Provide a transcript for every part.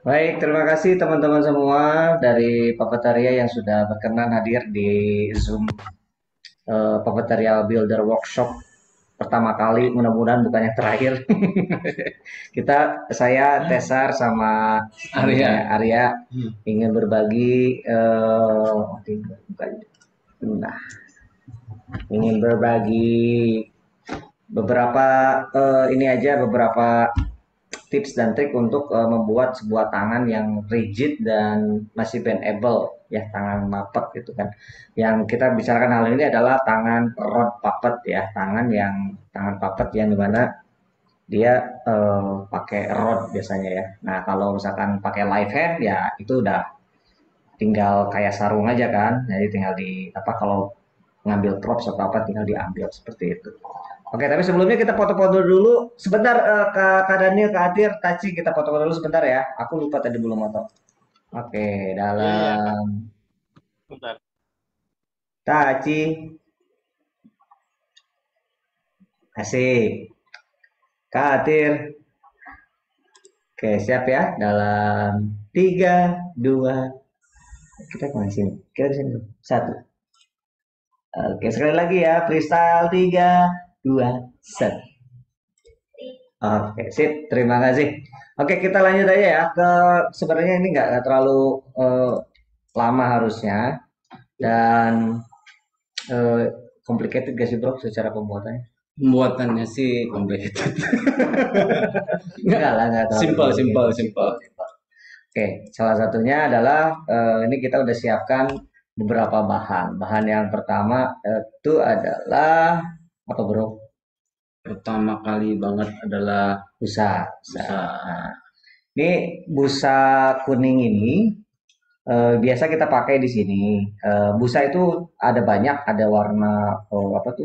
Baik, terima kasih teman-teman semua dari Papataria yang sudah berkenan hadir di Zoom Papataria Builder Workshop pertama kali, mudah-mudahan bukan yang terakhir. Saya Tesar sama Arya ingin berbagi, nah, ingin berbagi beberapa ini aja beberapa tips dan trik untuk membuat sebuah tangan yang rigid dan masih bendable ya, tangan puppet gitu kan. Yang kita bicarakan hal ini adalah tangan rod puppet ya, tangan puppet yang dimana dia pakai rod biasanya ya. Nah kalau misalkan pakai live hand ya itu udah tinggal kayak sarung aja kan, jadi tinggal di apa, kalau ngambil props atau apa tinggal diambil seperti itu. Oke, tapi sebelumnya kita foto-foto dulu sebentar, Kak Daniel, Kak Atir, Taci, kita foto-foto dulu sebentar ya. Aku lupa tadi belum foto. Oke, Iya, iya, Kak. dalam Bentar. Taci, asik. Kak Atir, oke siap ya. Dalam tiga, dua, kita kemana sini? Kita di sini dulu. Satu. Oke, sekali lagi ya. Freestyle tiga, dua, set. Oke, sip. Terima kasih. Oke, kita lanjut aja ya ke sebenarnya ini nggak terlalu eh, lama harusnya dan eh, complicated gak sih bro secara pembuatannya? Pembuatannya sih complicated. Enggak lah, nggak terlalu Simple, complicated, simple, simple, simple. simple. Oke, salah satunya adalah ini kita udah siapkan beberapa bahan. Bahan yang pertama itu adalah apa bro? Pertama kali banget adalah Busa. Busa. bisa Nah, ini busa kuning ini biasa kita pakai di sini. Busa itu ada banyak, ada warna apa tuh?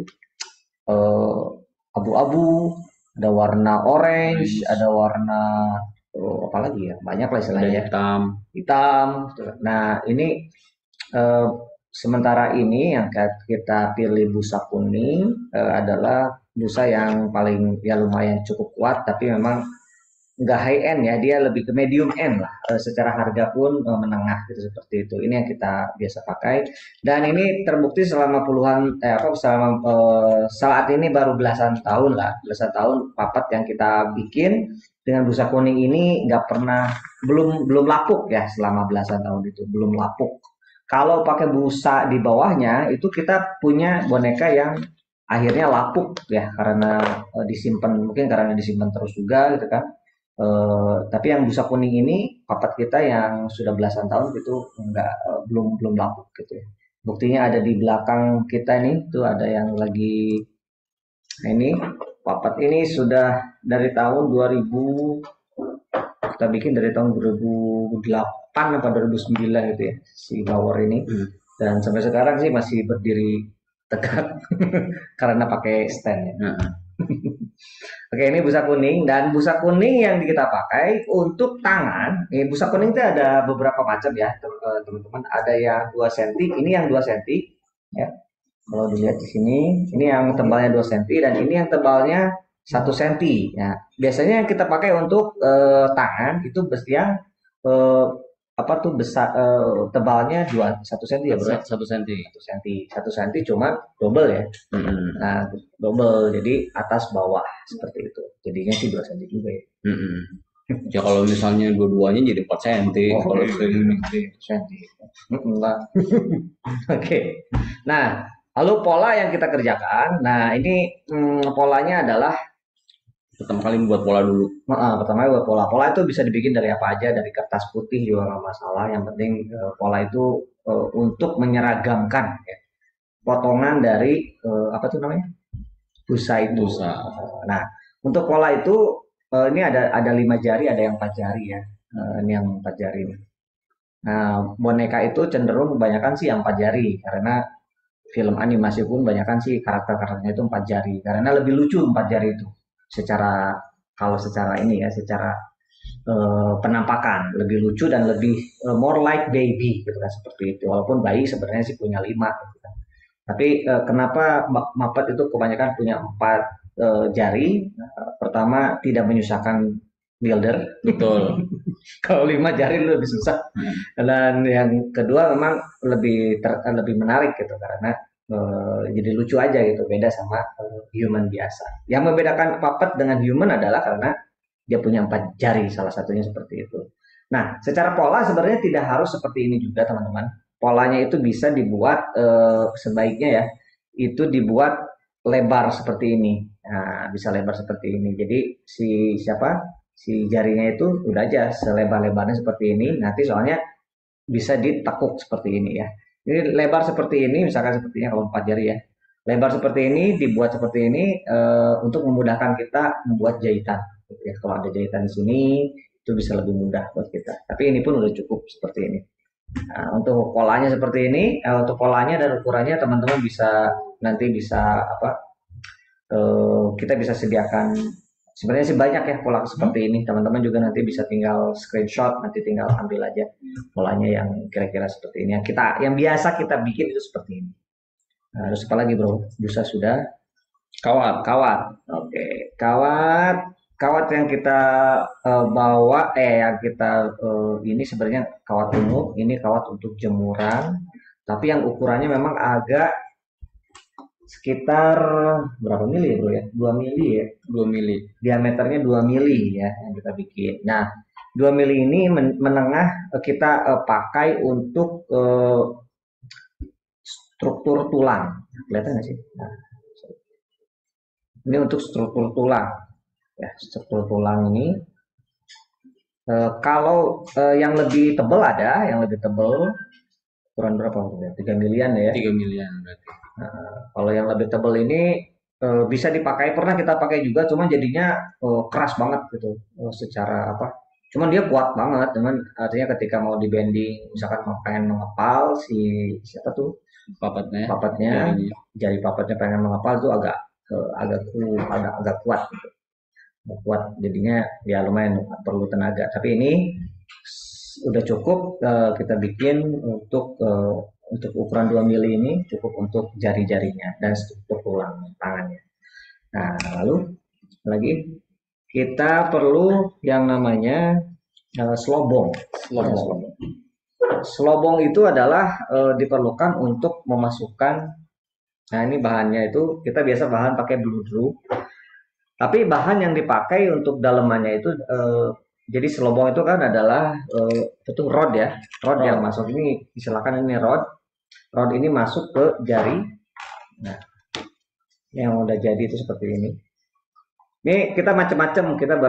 eh, Abu-abu, ada warna orange, orange, ada warna apa lagi ya? Banyak lah ada istilahnya ya. hitam. Hitam. Gitu. Nah, ini eh, sementara ini yang kita pilih busa kuning adalah busa yang paling ya lumayan cukup kuat, tapi memang nggak high end ya, dia lebih ke medium end lah. Secara harga pun menengah gitu seperti itu. Ini yang kita biasa pakai dan ini terbukti selama puluhan apa selama saat ini baru belasan tahun lah, belasan tahun papat yang kita bikin dengan busa kuning ini nggak pernah, belum lapuk ya, selama belasan tahun itu belum lapuk. Kalau pakai busa di bawahnya itu kita punya boneka yang akhirnya lapuk ya, karena disimpan, mungkin karena disimpan terus juga gitu kan. Tapi yang busa kuning ini papat kita yang sudah belasan tahun itu enggak, belum lapuk gitu ya. Buktinya ada di belakang kita nih, tuh ada yang lagi, nah ini papat ini sudah dari tahun 2000, kita bikin dari tahun 2008 apa 2009 gitu ya, si Bauer ini, Hmm. dan sampai sekarang sih masih berdiri tegak karena pakai stand ya. Nah, Oke, ini busa kuning, dan busa kuning yang kita pakai untuk tangan. Ini busa kuning itu ada beberapa macam ya, teman-teman. Ada yang 2 cm, ini yang 2 cm ya. Kalau dilihat di sini, ini yang tebalnya 2 cm dan ini yang tebalnya 1 cm. Ya, biasanya yang kita pakai untuk tangan itu yang eh, apa tuh besar, tebalnya 1 cm ya, Bro. satu senti. 1 cm. 1 cm cuma double ya. Mm-mm. Nah, double, jadi atas bawah seperti itu. Jadinya sih 2 cm juga ya. Mm-mm. Ya kalau misalnya dua-duanya jadi 4 senti. Oh, Kalau iya, segini. 2 cm. Enggak. Oke. Nah, lalu pola yang kita kerjakan. Nah, ini polanya adalah Pertama kali buat pola dulu. pertama buat pola. Pola itu bisa dibikin dari apa aja, dari kertas putih juga nggak masalah. Yang penting pola itu untuk menyeragamkan ya, potongan dari apa tuh namanya, busa itu. Busa. Nah, untuk pola itu ini ada 5 jari, ada yang 4 jari ya. Ini yang 4 jari nih. Nah, boneka itu cenderung kebanyakan sih yang 4 jari, karena film animasi pun kebanyakan sih karakter-karakternya itu 4 jari, karena lebih lucu 4 jari itu. Secara, kalau secara ini ya, secara penampakan lebih lucu dan lebih more like baby gitu kan, seperti itu. Walaupun bayi sebenarnya sih punya 5 gitu kan. Tapi kenapa Muppet itu kebanyakan punya 4 jari? Pertama, tidak menyusahkan builder. Betul. Kalau 5 jari lebih susah. Dan yang kedua memang lebih menarik gitu karena jadi lucu aja gitu, beda sama human biasa. Yang membedakan puppet dengan human adalah karena dia punya 4 jari, salah satunya seperti itu. Nah, secara pola sebenarnya tidak harus seperti ini juga teman-teman. Polanya itu bisa dibuat sebaiknya ya, itu dibuat lebar seperti ini. Nah, bisa lebar seperti ini. Jadi si jarinya itu udah aja selebar-lebarnya seperti ini. Nanti soalnya bisa ditekuk seperti ini ya. Ini lebar seperti ini, misalkan sepertinya kalau 4 jari ya. Lebar seperti ini, dibuat seperti ini untuk memudahkan kita membuat jahitan. Gitu ya. Kalau ada jahitan di sini, itu bisa lebih mudah buat kita. Tapi ini pun udah cukup seperti ini. Nah, untuk polanya seperti ini, untuk polanya dan ukurannya teman-teman bisa nanti bisa kita bisa sediakan. Sebenarnya sih banyak ya pola seperti ini. Teman-teman juga nanti bisa tinggal screenshot, nanti tinggal ambil aja polanya yang kira-kira seperti ini. Yang biasa kita bikin itu seperti ini. Nah, terus apa lagi bro? Busa sudah. Kawat. Oke, kawat yang kita yang kita ini sebenarnya kawat ungu. Ini kawat untuk jemuran. Tapi yang ukurannya memang agak sekitar berapa mili bro ya? 2 mili ya. 2 mili. Diameternya 2 mili ya yang kita bikin. Nah, 2 mili ini menengah kita pakai untuk struktur tulang. Kelihatan nggak sih? Nah, ini untuk struktur tulang. Ya, struktur tulang ini kalau yang lebih tebal ada, yang lebih tebal ukuran berapa? 3 milian ya. 3 milian berarti. Nah, kalau yang lebih tebal ini bisa dipakai, pernah kita pakai juga, cuma jadinya keras banget gitu secara apa? Cuman dia kuat banget, cuman artinya ketika mau di bending, misalkan mau pengen mengepal siapa tuh papatnya, jari papatnya pengen mengepal itu agak kuat gitu. Kuat jadinya ya lumayan perlu tenaga. Tapi ini udah cukup kita bikin untuk ukuran 2 mili ini cukup untuk jari-jarinya dan struktur tulang tangannya. Nah, lalu lagi kita perlu yang namanya selobong. Selobong itu adalah diperlukan untuk memasukkan. Nah, ini bahannya itu kita biasa bahan pakai bludru. Tapi bahan yang dipakai untuk dalemannya itu jadi selobong itu kan adalah itu rod ya, rod yang masuk ini silakan ini rod ini masuk ke jari. Nah, yang udah jadi itu seperti ini. Ini kita macam-macam, kita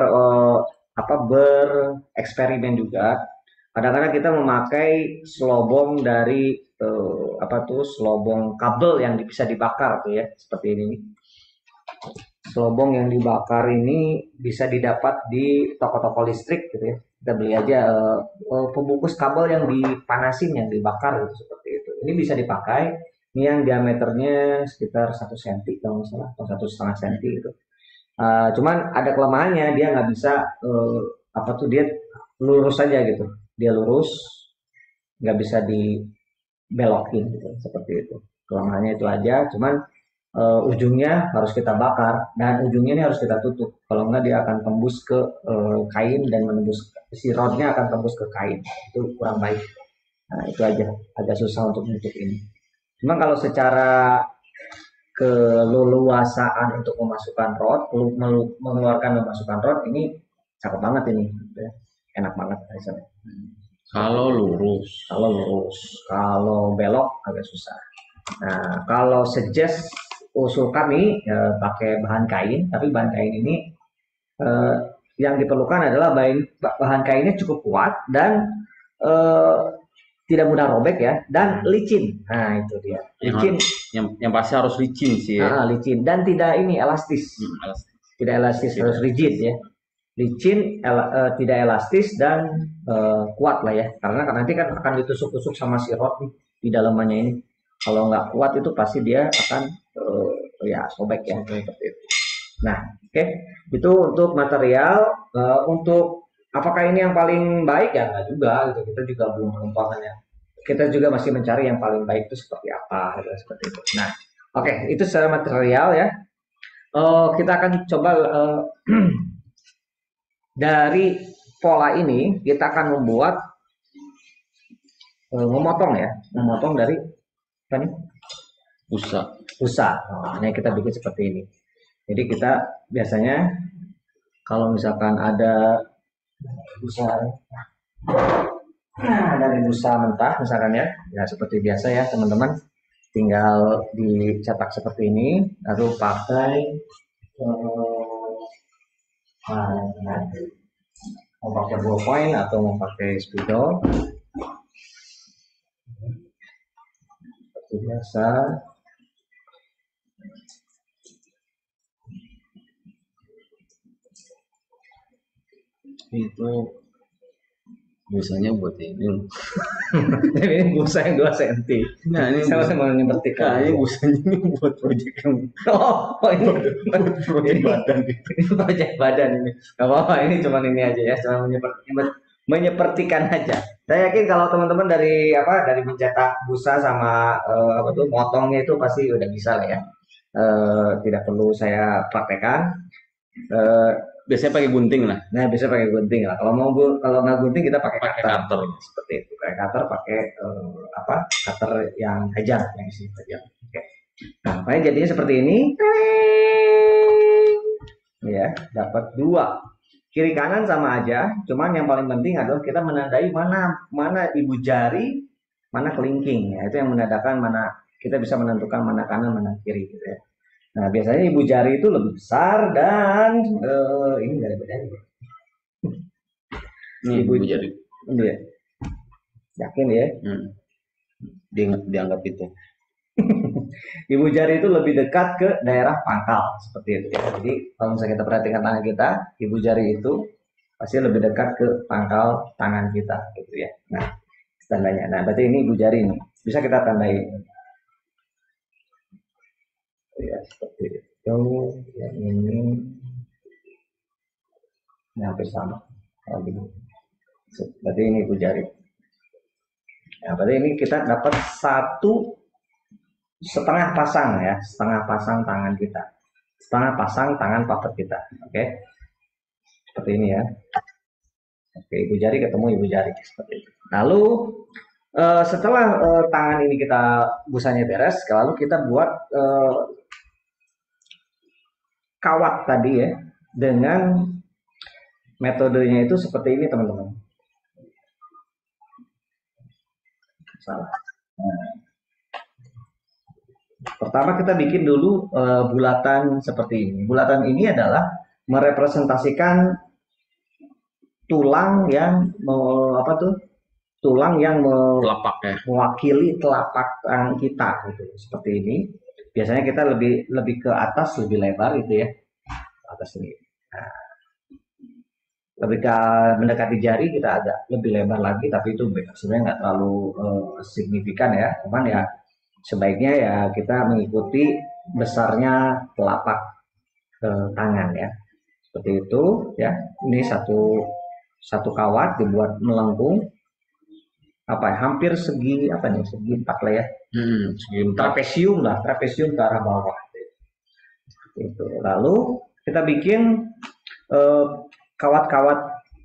bereksperimen juga. Kadang-kadang kita memakai selobong dari selobong kabel yang bisa dibakar tuh ya, seperti ini. Selobong yang dibakar ini bisa didapat di toko-toko listrik gitu ya. Kita beli aja pembungkus kabel yang dipanasin, yang dibakar gitu, seperti itu. Ini bisa dipakai. Ini yang diameternya sekitar 1 cm kalau nggak salah, atau 1,5 cm gitu. Cuman ada kelemahannya, dia nggak bisa dia lurus saja gitu. Dia lurus, nggak bisa dibelokin gitu, seperti itu. Kelemahannya itu aja. Cuman ujungnya harus kita bakar dan ujungnya ini harus kita tutup. Kalau enggak dia akan tembus ke kain dan menembus si rodnya akan tembus ke kain. Itu kurang baik. Nah, itu aja agak susah untuk menutup ini. Cuma kalau secara keleluasaan untuk memasukkan rod, mengeluarkan memasukkan rod ini cakep banget ini. Enak banget rasanya. Kalau lurus, kalau belok agak susah. Nah, kalau suggest usul kami pakai bahan kain, tapi bahan kain ini yang diperlukan adalah bahan kainnya cukup kuat dan tidak mudah robek ya, dan licin. Nah, itu dia. Licin. Yang pasti harus licin sih ya. Licin dan tidak elastis. Tidak elastis, harus rigid ya. Licin, tidak elastis dan kuat lah ya. Karena nanti kan akan ditusuk-tusuk sama si rod nih di dalamannya ini. Kalau nggak kuat itu pasti dia akan sobek ya seperti itu. Nah, oke. Itu untuk material. Untuk apakah ini yang paling baik ya? Nggak juga gitu. Kita juga belum menemukannya. Kita juga masih mencari yang paling baik itu seperti apa gitu, seperti itu. Nah, oke, itu secara material ya. Kita akan coba dari pola ini kita akan membuat memotong dari apa nih? Busa. Nah, ini kita bikin seperti ini. Jadi kita biasanya kalau misalkan ada busa, dari busa mentah misalkan ya, ya seperti biasa ya teman-teman, tinggal dicetak seperti ini, lalu pakai nah, mau pakai ballpoint atau mau pakai spidol seperti biasa. Itu busanya buat ini. Ini busa yang 2 cm. Nah, ini saya mau menyepertikan. Ini busanya ini buat proyek yang ini buat proyek badan. Ini proyek badan ini. Gak apa-apa, ini cuma ini aja ya, cuma menyepertikan aja. Saya yakin kalau teman-teman dari mencetak busa sama motongnya itu pasti udah bisa lah ya. Tidak perlu saya praktekkan. Biasanya pakai gunting lah. Nah, bisa pakai gunting lah. Kalau nggak gunting kita pakai cutter. Seperti itu. Pakai cutter, cutter yang tajam, yang isi tajam. Oke. Nah, makanya jadinya seperti ini. Ya, dapat 2. Kiri kanan sama aja, cuman yang paling penting adalah kita menandai mana ibu jari, mana kelingking. Ya, itu yang menandakan mana kita bisa menentukan mana kanan, mana kiri gitu ya. Nah, biasanya ibu jari itu lebih besar dan ini nggak ada bedanya. Ini ibu jari. Iya. Yakin ya? Dianggap itu. Ibu jari itu lebih dekat ke daerah pangkal seperti itu ya. Jadi kalau misalnya kita perhatikan tangan kita, ibu jari itu pasti lebih dekat ke pangkal tangan kita gitu ya. Nah, tandanya. Nah, berarti ini ibu jari ini. Bisa kita tandai. Ya, seperti itu. Yang ini hampir sama. Berarti ini ibu jari. Nah, berarti ini kita dapat 1,5 pasang ya, 1,5 pasang tangan kita, 1,5 pasang tangan puppet kita. Oke, seperti ini ya. Oke, ibu jari ketemu ibu jari seperti itu. Lalu setelah tangan ini kita busanya beres, lalu kita buat kawat tadi ya, dengan metodenya itu seperti ini teman-teman. Salah. Nah, pertama kita bikin dulu bulatan seperti ini. Bulatan ini adalah merepresentasikan tulang yang mewakili telapak tangan kita gitu. Seperti ini. Biasanya kita lebih ke atas, lebih lebar gitu ya. Atas ini. Nah, lebih ke mendekati jari kita agak lebih lebar lagi, tapi itu sebenarnya nggak terlalu signifikan ya. Cuman ya sebaiknya ya kita mengikuti besarnya telapak tangan ya, seperti itu ya. Ini satu kawat dibuat melengkung hampir segi 4 lah ya, segi 4. trapesium ke arah bawah itu. Lalu kita bikin kawat-kawat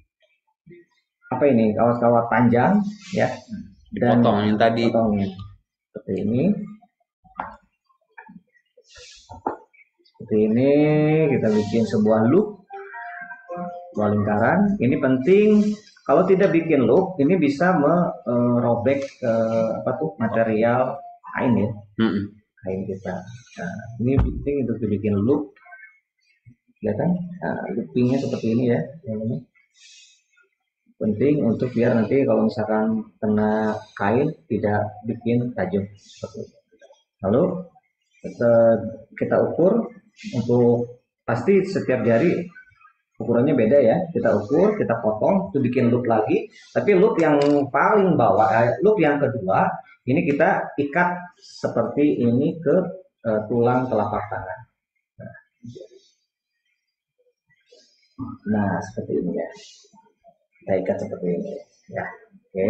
kawat-kawat panjang ya, dan potong yang tadi seperti ini. Seperti ini kita bikin sebuah loop, sebuah lingkaran. Ini penting, kalau tidak bikin loop ini bisa merobek material kain ya, kain kita. Nah, ini penting untuk dibikin loop, ya kan? Nah, loopingnya seperti ini ya, ini penting untuk biar nanti kalau misalkan kena kain tidak bikin tajam. Lalu kita ukur, untuk pasti setiap jari ukurannya beda ya. Kita ukur, kita potong, itu bikin loop lagi. Tapi loop yang paling bawah, loop yang kedua, ini kita ikat seperti ini ke tulang telapak tangan. Nah, seperti ini ya. Kita ikat seperti ini ya. Oke.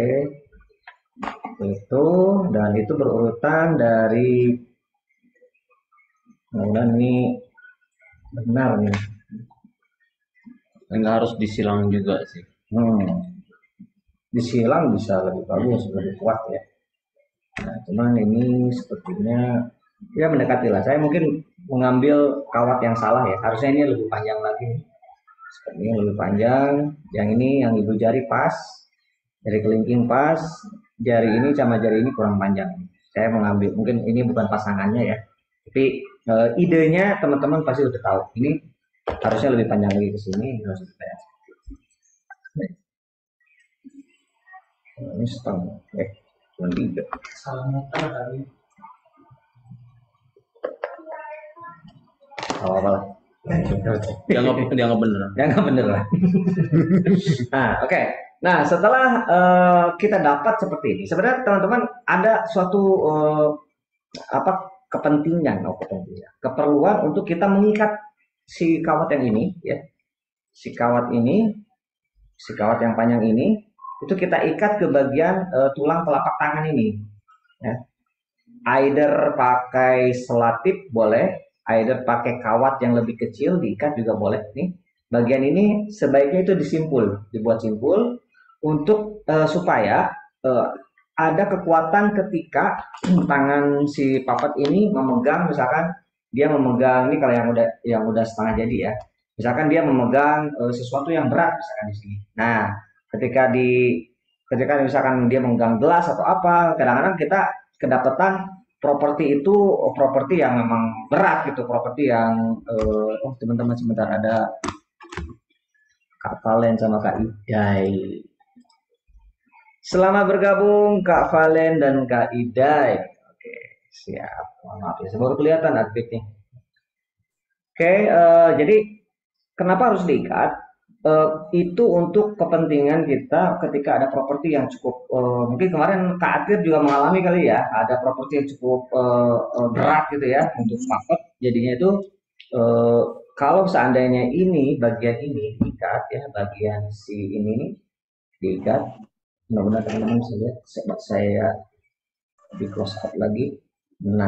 Itu, dan itu berurutan dari, mudah-mudahan ini benar nih. Nggak harus disilang juga sih. Disilang bisa lebih bagus, lebih kuat ya. Nah, cuman ini sepertinya ya mendekati lah. Saya mungkin mengambil kawat yang salah ya. Harusnya ini lebih panjang lagi. Sepertinya lebih panjang. Yang ini yang ibu jari pas, jari kelingking pas, jari ini sama jari ini kurang panjang. Saya mengambil, mungkin ini bukan pasangannya ya. Tapi idenya teman-teman pasti udah tahu. Ini harusnya lebih panjang lagi ke sini. Ini setengah. Cuma 3. Salah muter kali. Apa-apa. Dia nggak bener. Ya nggak bener lah. Nah, oke. Nah, setelah kita dapat seperti ini, sebenarnya teman-teman ada suatu kepentingan, keperluan untuk kita mengikat si kawat yang ini, ya, si kawat yang panjang ini, itu kita ikat ke bagian tulang telapak tangan ini, ya. Either pakai selatip boleh, either pakai kawat yang lebih kecil diikat juga boleh. Nih, bagian ini sebaiknya itu dibuat simpul untuk supaya ada kekuatan ketika tangan si papat ini memegang, misalkan dia memegang ini, kalau yang udah setengah jadi ya, misalkan dia memegang sesuatu yang berat misalkan di sini. Nah, ketika misalkan dia memegang gelas atau apa, kadang-kadang kita kedapatan properti itu properti yang memang berat gitu, properti yang teman-teman sebentar, ada Kak Valen sama Kak Idai. Selamat bergabung Kak Valen dan Kak Idai. Oke, siap. Maaf ya, baru kelihatan adminnya. Oke, jadi kenapa harus diikat? Itu untuk kepentingan kita ketika ada properti yang cukup, mungkin kemarin Kak Atir juga mengalami kali ya, ada properti yang cukup berat gitu ya untuk paket. Jadinya itu kalau seandainya ini bagian ini diikat ya, bagian si ini diikat, benar-benar teman-teman bisa lihat, saya di close up lagi. Nah,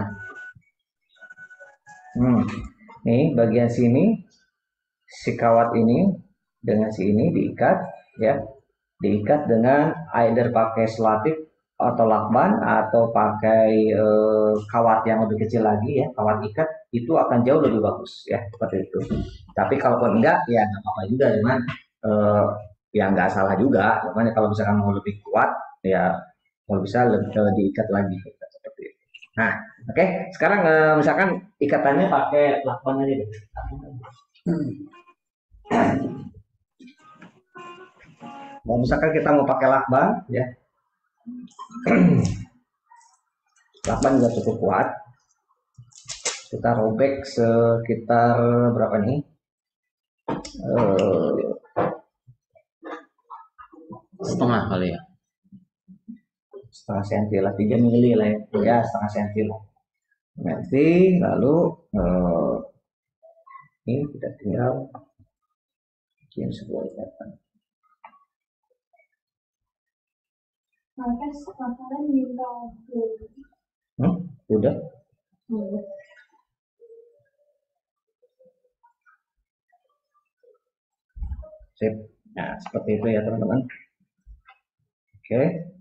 nih bagian sini si kawat ini dengan si ini diikat ya, diikat dengan either pakai selatip atau lakban atau pakai kawat yang lebih kecil lagi ya, kawat ikat itu akan jauh lebih bagus ya, seperti itu. Tapi kalaupun enggak ya nggak apa-apa juga, cuman ya nggak salah juga. Makanya kalau misalkan mau lebih kuat ya kalau bisa diikat lagi seperti itu. Nah, oke. Sekarang misalkan ikatannya pakai lakban aja deh. Nah, misalkan kita mau pakai lakban ya. Lakban juga cukup kuat. Kita robek sekitar berapa nih? Setengah kali ya, setengah senti lah, 3 mili lah ya, setengah senti lah nanti. Lalu ini kita tinggal bikin sebuah ikatan. Udah. Sip. Nah, seperti itu ya teman-teman. Oke.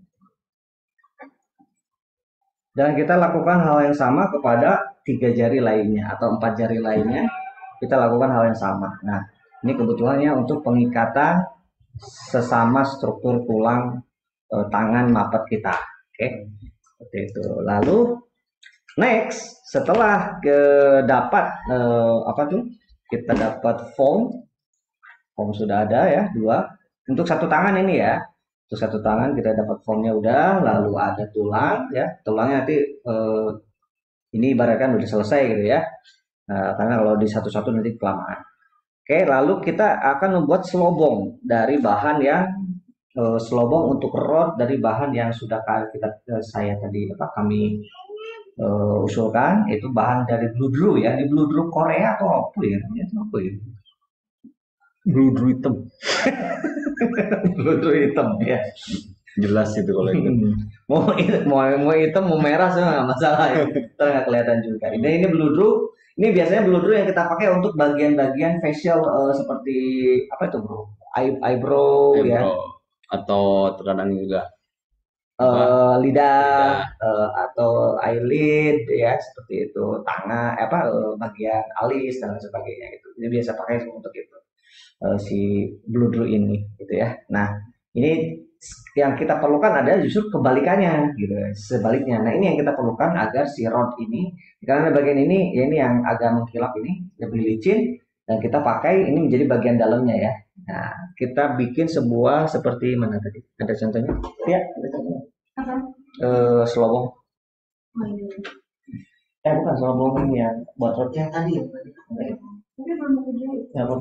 Dan kita lakukan hal yang sama kepada 3 jari lainnya atau 4 jari lainnya. Kita lakukan hal yang sama. Nah, ini kebutuhannya untuk pengikatan sesama struktur tulang tangan mapat kita. Oke. Seperti itu. Lalu next, setelah dapat kita dapat foam sudah ada ya, 2 untuk satu tangan ini ya. Untuk satu tangan kita dapat foamnya udah, lalu ada tulang ya. Tulangnya nanti ini ibaratkan udah selesai gitu ya. Karena kalau di satu-satu nanti kelamaan. Oke, lalu kita akan membuat selobong dari bahan yang selobong untuk rod dari bahan yang sudah kami usulkan, itu bahan dari bludru ya, di bludru Korea atau apa ya namanya, apa ya? Bludru hitam. Bludru hitam ya. Jelas itu kalau itu. mau hitam mau merah sih nggak masalah ya. Ntar nggak kelihatan juga. Ini bludru. Ini biasanya bludru yang kita pakai untuk bagian-bagian facial seperti apa itu bro? eyebrow ya, Bro, atau terkadang juga apa lidah, lidah. atau eyelid ya seperti itu, tangan bagian alis dan lain sebagainya itu. Ini biasa pakai untuk itu, si blue drew ini gitu ya. Nah, ini yang kita perlukan ada justru kebalikannya gitu, sebaliknya. Nah, ini yang kita perlukan agar si rod ini, karena bagian ini ya ini yang agak mengkilap ini lebih licin, dan kita pakai ini menjadi bagian dalamnya ya. Nah, kita bikin sebuah seperti mana tadi? Ada contohnya? Ya, ada contohnya. Apa? Selobong. Oh, ini. Bukan selobong ini yang buat roti yang tadi ya. Tapi belum aku jahit. Ya, Bang.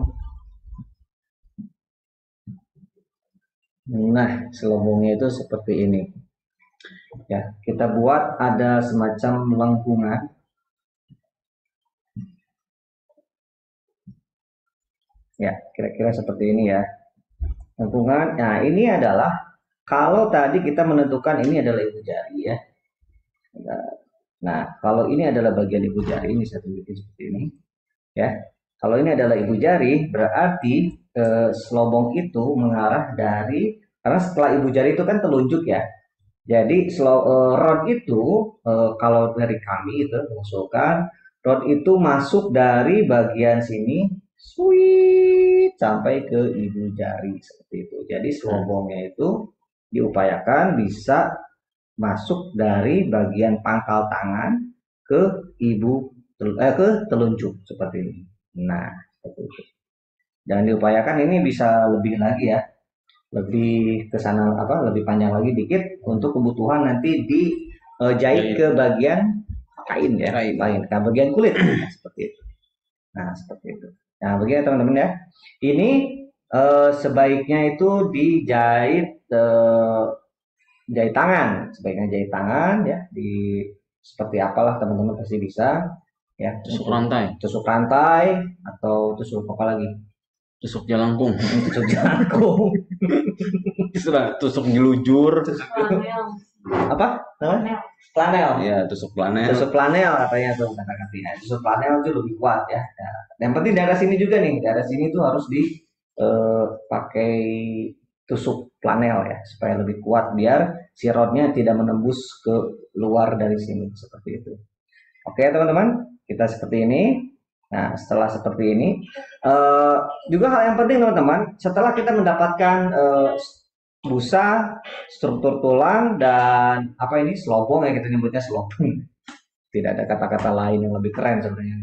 Nah, selobongnya itu seperti ini. Ya, kita buat ada semacam lengkungan. Ya, kira-kira seperti ini ya. Lengkungan. Nah, ini adalah kalau tadi kita menentukan ini adalah ibu jari ya. Nah, kalau ini adalah bagian ibu jari, ini satu bikin seperti ini. Ya, kalau ini adalah ibu jari, berarti selobong itu mengarah dari, karena setelah ibu jari itu kan telunjuk ya. Jadi rod itu kalau dari kami itu mengusulkan rod itu masuk dari bagian sini, sweet sampai ke ibu jari seperti itu. Jadi selobongnya itu diupayakan bisa masuk dari bagian pangkal tangan ke ke telunjuk seperti ini. Nah, seperti itu. Dan diupayakan ini bisa lebih lagi ya, lebih ke sana lebih panjang lagi dikit untuk kebutuhan nanti dijahit ke bagian kain ya, kain ke bagian kulit seperti itu. Nah, seperti itu. Nah, begini teman-teman ya. Ini sebaiknya itu dijahit jahit tangan, sebaiknya jahit tangan ya, di seperti apalah teman-teman pasti bisa ya, tusuk rantai atau tusuk apa lagi, tusuk jalangkung. tusuk jalangkung. Tusuk jelujur. Apa namanya? Planel. Ya, tusuk planel. Tusuk planel katanya tuh kata-katanya. Tusuk planel itu lebih kuat ya. Nah, yang penting daerah sini juga nih, daerah sini tuh harus dipakai tusuk planel ya, supaya lebih kuat biar si rodnya tidak menembus ke luar dari sini seperti itu. Oke teman-teman, kita seperti ini. Nah, setelah seperti ini, juga hal yang penting teman-teman, setelah kita mendapatkan busa, struktur tulang, dan selobong ya, kita nyebutnya selobong. Tidak ada kata-kata lain yang lebih keren sebenarnya.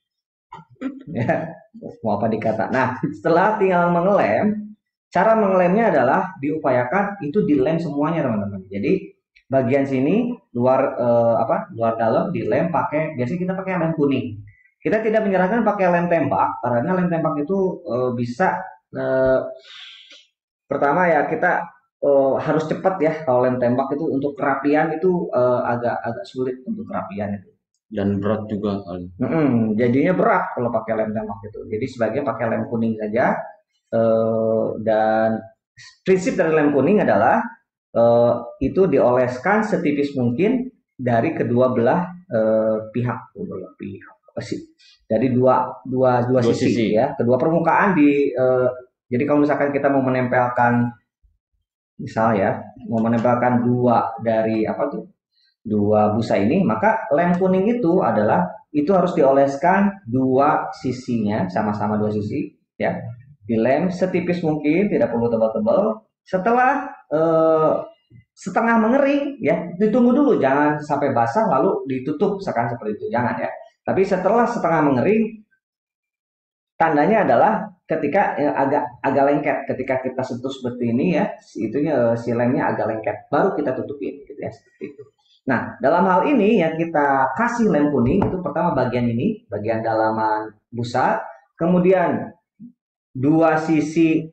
Ya, mau apa dikata. Nah, setelah tinggal mengelem, cara mengelemnya adalah diupayakan itu dilem semuanya teman-teman. Jadi bagian sini luar luar dalam dilem biasanya kita pakai lem kuning. Kita tidak menyarankan pakai lem tembak karena lem tembak itu bisa pertama ya kita harus cepat ya. Kalau lem tembak itu untuk kerapian itu agak sulit untuk kerapian itu. Dan berat juga kali. Jadinya berat kalau pakai lem tembak itu. Jadi sebaiknya pakai lem kuning saja. Dan prinsip dari lem kuning adalah itu dioleskan setipis mungkin dari kedua belah pihak, dari dua sisi ya, kedua permukaan jadi kalau misalkan kita mau menempelkan dua dari dua busa ini, maka lem kuning itu harus dioleskan dua sisinya, sama-sama dua sisi ya, dilem setipis mungkin, tidak perlu tebal-tebal. Setelah setengah mengering ya, ditunggu dulu, jangan sampai basah lalu ditutup seakan seperti itu, jangan ya. Tapi setelah setengah mengering, tandanya adalah ketika agak lengket, ketika kita sentuh seperti ini ya, si lemnya agak lengket, baru kita tutupin gitu ya, seperti itu. Nah, dalam hal ini yang kita kasih lem kuning itu pertama bagian ini, bagian dalaman busa, kemudian dua sisi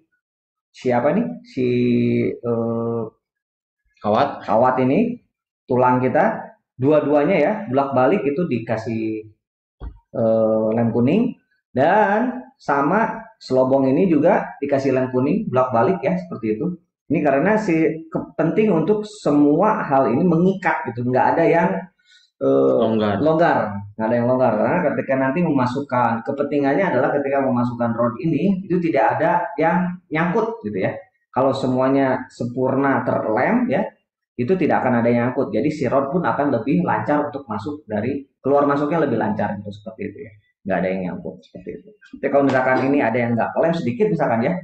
kawat ini, tulang kita, dua-duanya ya, bolak-balik itu dikasih lem kuning, dan sama selobong ini juga dikasih lem kuning bolak-balik ya, seperti itu. Ini karena penting untuk semua hal ini mengikat gitu, nggak ada yang longgar, nggak ada yang longgar karena ketika nanti memasukkan kepentingannya adalah ketika memasukkan rod ini itu tidak ada yang nyangkut gitu ya. Kalau semuanya sempurna terlem ya itu tidak akan ada yang nyangkut. Jadi si rod pun akan lebih lancar untuk masuk dari keluar masuknya lebih lancar gitu seperti itu ya. Nggak ada yang nyangkut seperti itu. Tapi kalau misalkan ini ada yang nggak lem sedikit misalkan ya,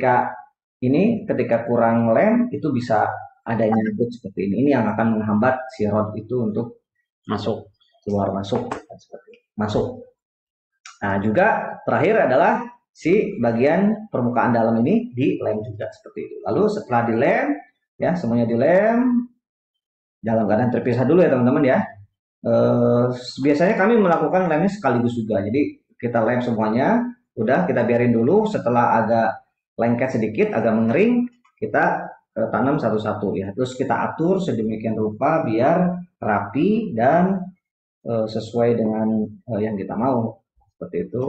ketika kurang lem itu bisa ada yang nyangkut seperti ini. Ini yang akan menghambat si rod itu untuk Masuk. keluar masuk seperti itu. Masuk. Nah juga terakhir adalah si bagian permukaan dalam ini dilem juga seperti itu. Lalu setelah dilem ya semuanya dilem dalam keadaan terpisah dulu ya teman-teman ya. Biasanya kami melakukan lemnya sekaligus juga. Jadi kita lem semuanya, udah kita biarin dulu. Setelah agak lengket sedikit, agak mengering, kita tanam satu-satu ya. Terus kita atur sedemikian rupa biar rapi dan sesuai dengan yang kita mau. Seperti itu.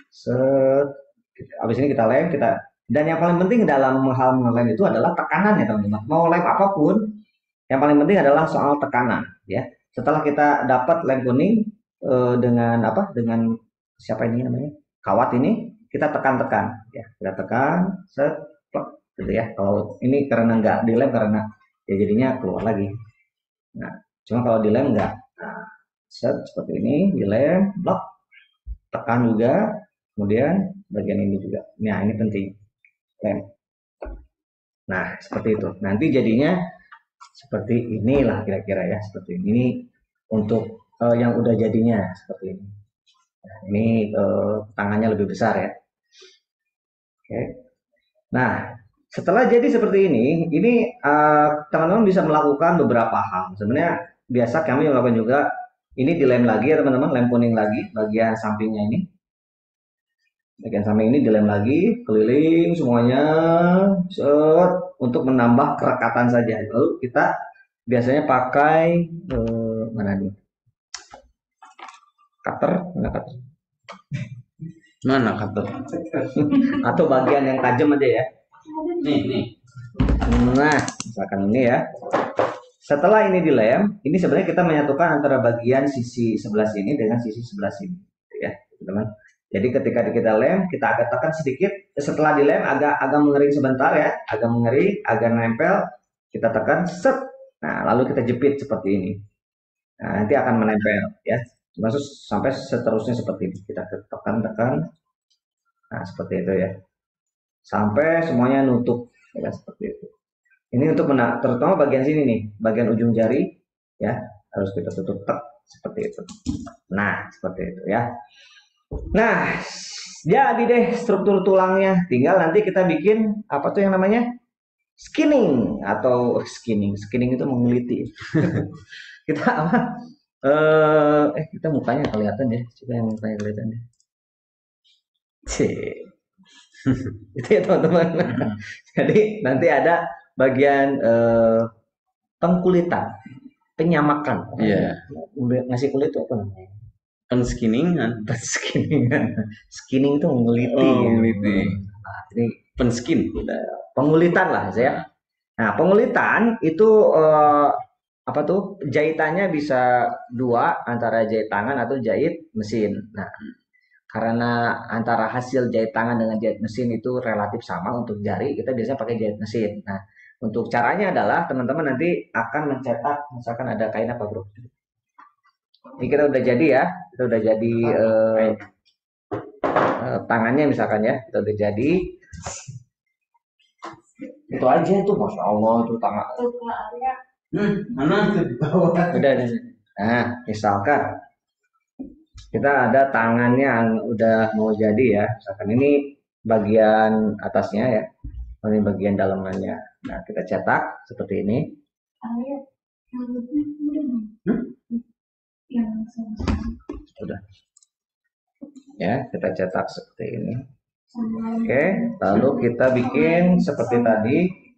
Habis ini kita lem, dan yang paling penting dalam hal mengelem itu adalah tekanan ya teman-teman. Mau lem apapun, yang paling penting adalah soal tekanan ya. Setelah kita dapat lem kuning dengan dengan siapa ini namanya kawat ini kita tekan-tekan ya, kita tekan set gitu ya. Kalau ini karena nggak dilem karena ya jadinya keluar lagi. Nah cuma kalau dilem nggak, nah, set seperti ini dilem blok, tekan juga, kemudian bagian ini juga. Nah ini penting lem. Nah seperti itu nanti jadinya seperti inilah kira-kira ya, seperti ini untuk yang udah jadinya seperti ini. Nah, ini tangannya lebih besar ya. Oke. Nah, setelah jadi seperti ini teman-teman bisa melakukan beberapa hal. Sebenarnya biasa kami melakukan juga ini dilem lagi ya teman-teman, lem kuning lagi bagian sampingnya ini. Bagian samping ini dilem lagi, keliling semuanya, set, untuk menambah kerekatan saja. Lalu kita biasanya pakai mana nih? Cutter, Mana cutter? atau bagian yang tajam aja ya. Nih. Nah, misalkan ini ya. Setelah ini dilem, ini sebenarnya kita menyatukan antara bagian sisi sebelah sini dengan sisi sebelah sini, ya, teman-teman. Jadi ketika kita lem, kita agak tekan sedikit. Setelah dilem agak mengering sebentar ya, agak mengering, agak nempel, kita tekan, set. Nah, lalu kita jepit seperti ini. Nah, nanti akan menempel ya. Maksud sampai seterusnya seperti ini. Kita tekan. Nah, seperti itu ya. Sampai semuanya nutup ya seperti itu. Ini untuk terutama bagian sini nih, bagian ujung jari ya, harus kita tutup seperti itu. Nah, seperti itu ya. Nah, jadi deh struktur tulangnya. Tinggal nanti kita bikin apa tuh yang namanya skinning atau skinning. Skinning itu menguliti. Kita apa? Kita mukanya kelihatan deh. Coba yang mukanya kelihatan deh. Itu ya teman-teman. Jadi nanti ada bagian pengkulitan, penyamakan. Iya. Ngasih kulit itu apa namanya? Penskiningan. Skinning itu mengguliti. Oh, mengguliti. Nah, jadi Penskin. pengulitan lah saya. Nah, pengulitan itu apa tuh? Jahitannya bisa dua, antara jahit tangan atau jahit mesin. Nah, karena antara hasil jahit tangan dengan jahit mesin itu relatif sama untuk jari, kita biasanya pakai jahit mesin. Nah, untuk caranya adalah teman-teman nanti akan mencetak, misalkan ada kain apa bro? Ini kita udah jadi ya, kita udah jadi tangannya misalkan ya, kita udah jadi. Itu aja tuh, masya Allah itu tangan. Mana? Udah di sini. Nah, misalkan kita ada tangannya yang udah mau jadi ya, misalkan ini bagian atasnya ya, ini bagian dalamannya. Nah, kita cetak seperti ini. Sudah. Ya, kita cetak seperti ini. Oke, lalu kita bikin seperti tadi.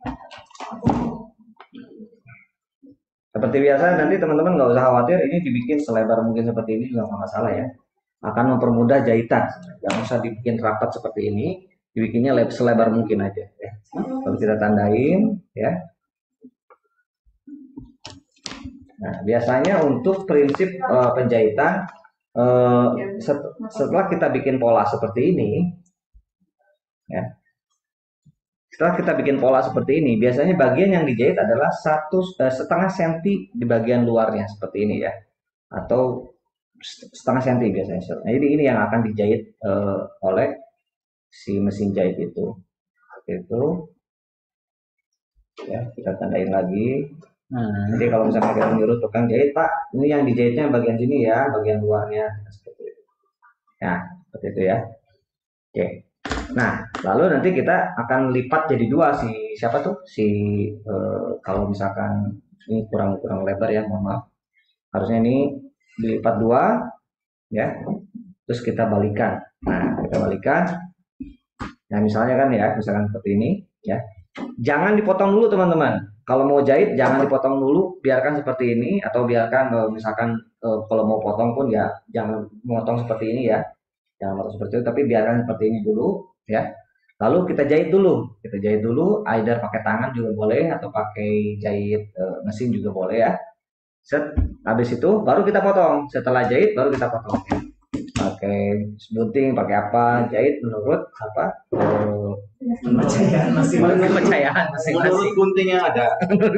Seperti biasa, nanti teman-teman nggak usah khawatir, ini dibikin selebar mungkin seperti ini juga nggak masalah ya. Akan mempermudah jahitan. Jangan usah dibikin rapat seperti ini, dibikinnya selebar mungkin aja. Ya. Lalu kita tandain, ya. Nah, biasanya untuk prinsip penjahitan setelah kita bikin pola seperti ini, ya, setelah kita bikin pola seperti ini, biasanya bagian yang dijahit adalah 1,5 senti di bagian luarnya seperti ini ya, atau 0,5 senti biasanya. Nah, jadi ini yang akan dijahit oleh si mesin jahit itu. Itu ya, kita tandain lagi. Jadi kalau misalnya kita menyuruh tukang jahit, Pak, ini yang dijahitnya bagian sini ya, bagian luarnya seperti itu. Nah, seperti itu ya. Oke. Nah, lalu nanti kita akan lipat jadi dua siapa tuh? Kalau misalkan ini kurang lebar ya, mohon maaf. Harusnya ini dilipat dua ya. Terus kita balikan. Nah, kita balikan. Nah, misalnya kan ya, misalkan seperti ini ya. Jangan dipotong dulu teman-teman. Kalau mau jahit jangan dipotong dulu, biarkan seperti ini atau biarkan misalkan kalau mau potong pun ya jangan memotong seperti ini ya. Jangan potong seperti itu, tapi biarkan seperti ini dulu ya. Lalu kita jahit dulu. Kita jahit dulu, either pakai tangan juga boleh atau pakai jahit mesin juga boleh ya. Set, habis itu baru kita potong. Setelah jahit baru kita potong. Pakai bunting, pakai apa, jahit menurut apa? Kepercayaan Kepercayaan Menurut masing-masing. guntingnya ada.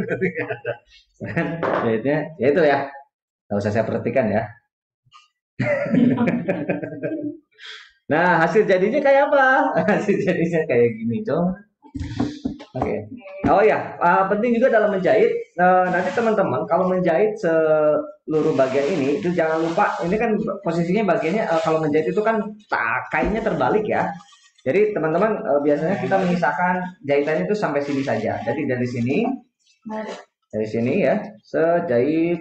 Jahitnya ya itu ya, nggak usah saya perhatikan ya. Nah, hasil jadinya kayak apa? Hasil jadinya kayak gini dong. Oke. Oh ya, penting juga dalam menjahit. Nanti teman-teman kalau menjahit seluruh bagian ini itu jangan lupa. Ini kan posisinya bagiannya kalau menjahit itu kan kainnya terbalik ya. Jadi teman-teman biasanya kita menyisakan jahitannya itu sampai sini saja. Jadi dari sini ya, sejahit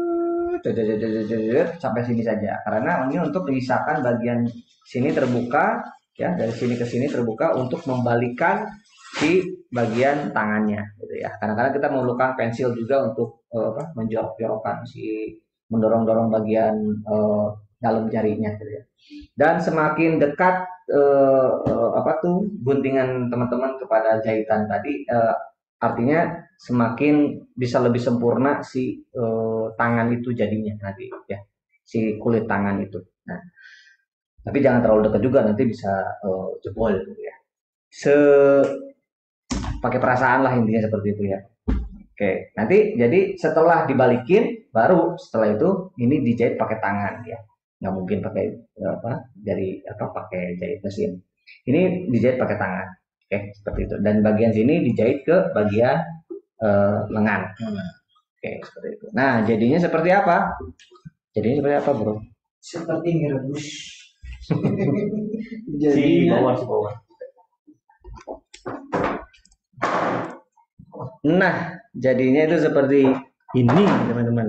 sampai sini saja. Karena ini untuk menyisakan bagian sini terbuka ya, dari sini ke sini terbuka untuk membalikan si bagian tangannya gitu ya. Kadang-kadang kita memerlukan pensil juga untuk menjorok-jorokkan mendorong-dorong bagian dalam jarinya gitu ya. Dan semakin dekat guntingan teman-teman kepada jahitan tadi artinya semakin bisa lebih sempurna si tangan itu jadinya nanti ya, si kulit tangan itu. Nah, tapi jangan terlalu dekat juga, nanti bisa jebol gitu ya. Pakai perasaan lah intinya seperti itu ya. Oke, nanti jadi setelah dibalikin baru setelah itu ini dijahit pakai tangan ya. Nggak mungkin pakai pakai jahit mesin. Ini dijahit pakai tangan. Oke, seperti itu. Dan bagian sini dijahit ke bagian lengan. Oke, seperti itu. Nah, jadinya seperti apa? Jadinya seperti apa, Bro? Seperti mie rebus. Jadi bawah. Nah, jadinya itu seperti ini, teman-teman.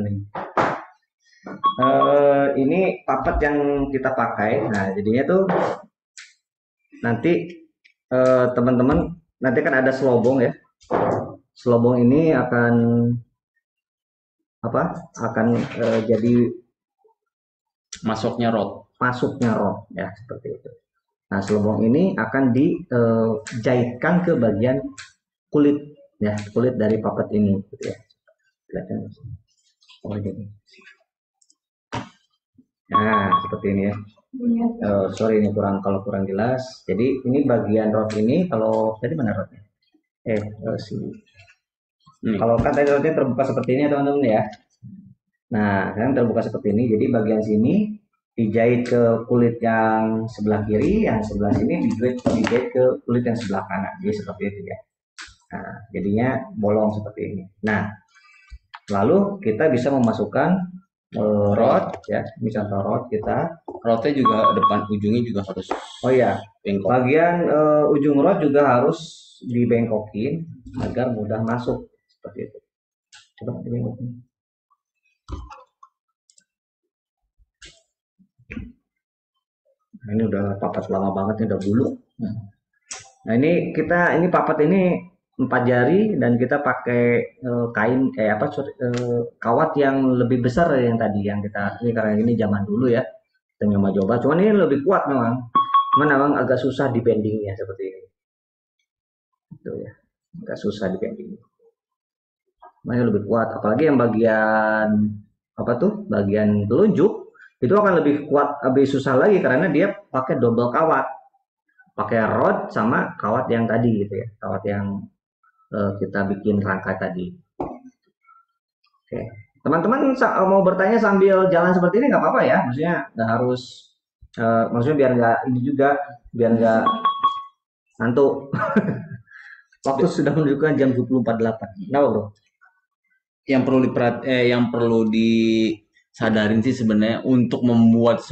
Ini papat yang kita pakai. Nah, jadinya tuh nanti teman-teman nanti kan ada selobong ya. Selobong ini akan jadi Masuknya rod ya, seperti itu. Nah, selobong ini akan dijahitkan ke bagian kulit ya, kulit dari papat ini gitu ya. Kelihatan. Oh, jadi. Nah, seperti ini ya. Sorry ini kurang jelas. Jadi ini bagian rod ini, kalau tadi mana rodnya? Kalau kan tadi rodnya terbuka seperti ini ya teman-teman ya. Nah, kan terbuka seperti ini. Jadi bagian sini dijahit ke kulit yang sebelah kiri, yang sebelah sini dijahit ke kulit yang sebelah kanan. Jadi seperti itu ya. Nah, jadinya bolong seperti ini. Nah, lalu kita bisa memasukkan rod ya, ini contoh rod kita. rodnya juga depan ujungnya juga harus bengkok. Bagian ujung rod juga harus dibengkokin agar mudah masuk seperti itu. Coba dibengkokin. Nah, ini udah papat lama banget, ini udah bulu. Nah, ini papat ini 4 jari dan kita pakai kain kawat yang lebih besar dari yang tadi yang kita ini, karena ini zaman dulu ya kita coba. Cuman ini lebih kuat memang agak susah di bendingnya seperti ini. Itu ya, agak susah di bending. makanya lebih kuat. Apalagi yang bagian apa tuh? Bagian telunjuk itu akan lebih kuat, lebih susah lagi karena dia pakai double kawat, pakai rod sama kawat yang tadi gitu ya, kawat yang kita bikin rangkai tadi. Oke, teman-teman mau bertanya sambil jalan seperti ini nggak apa-apa ya, maksudnya nggak harus, maksudnya biar nggak ini juga, biar nggak ngantuk. Waktu sudah menunjukkan jam 20.48. Kenapa bro? Yang perlu disadarin sih sebenarnya untuk membuat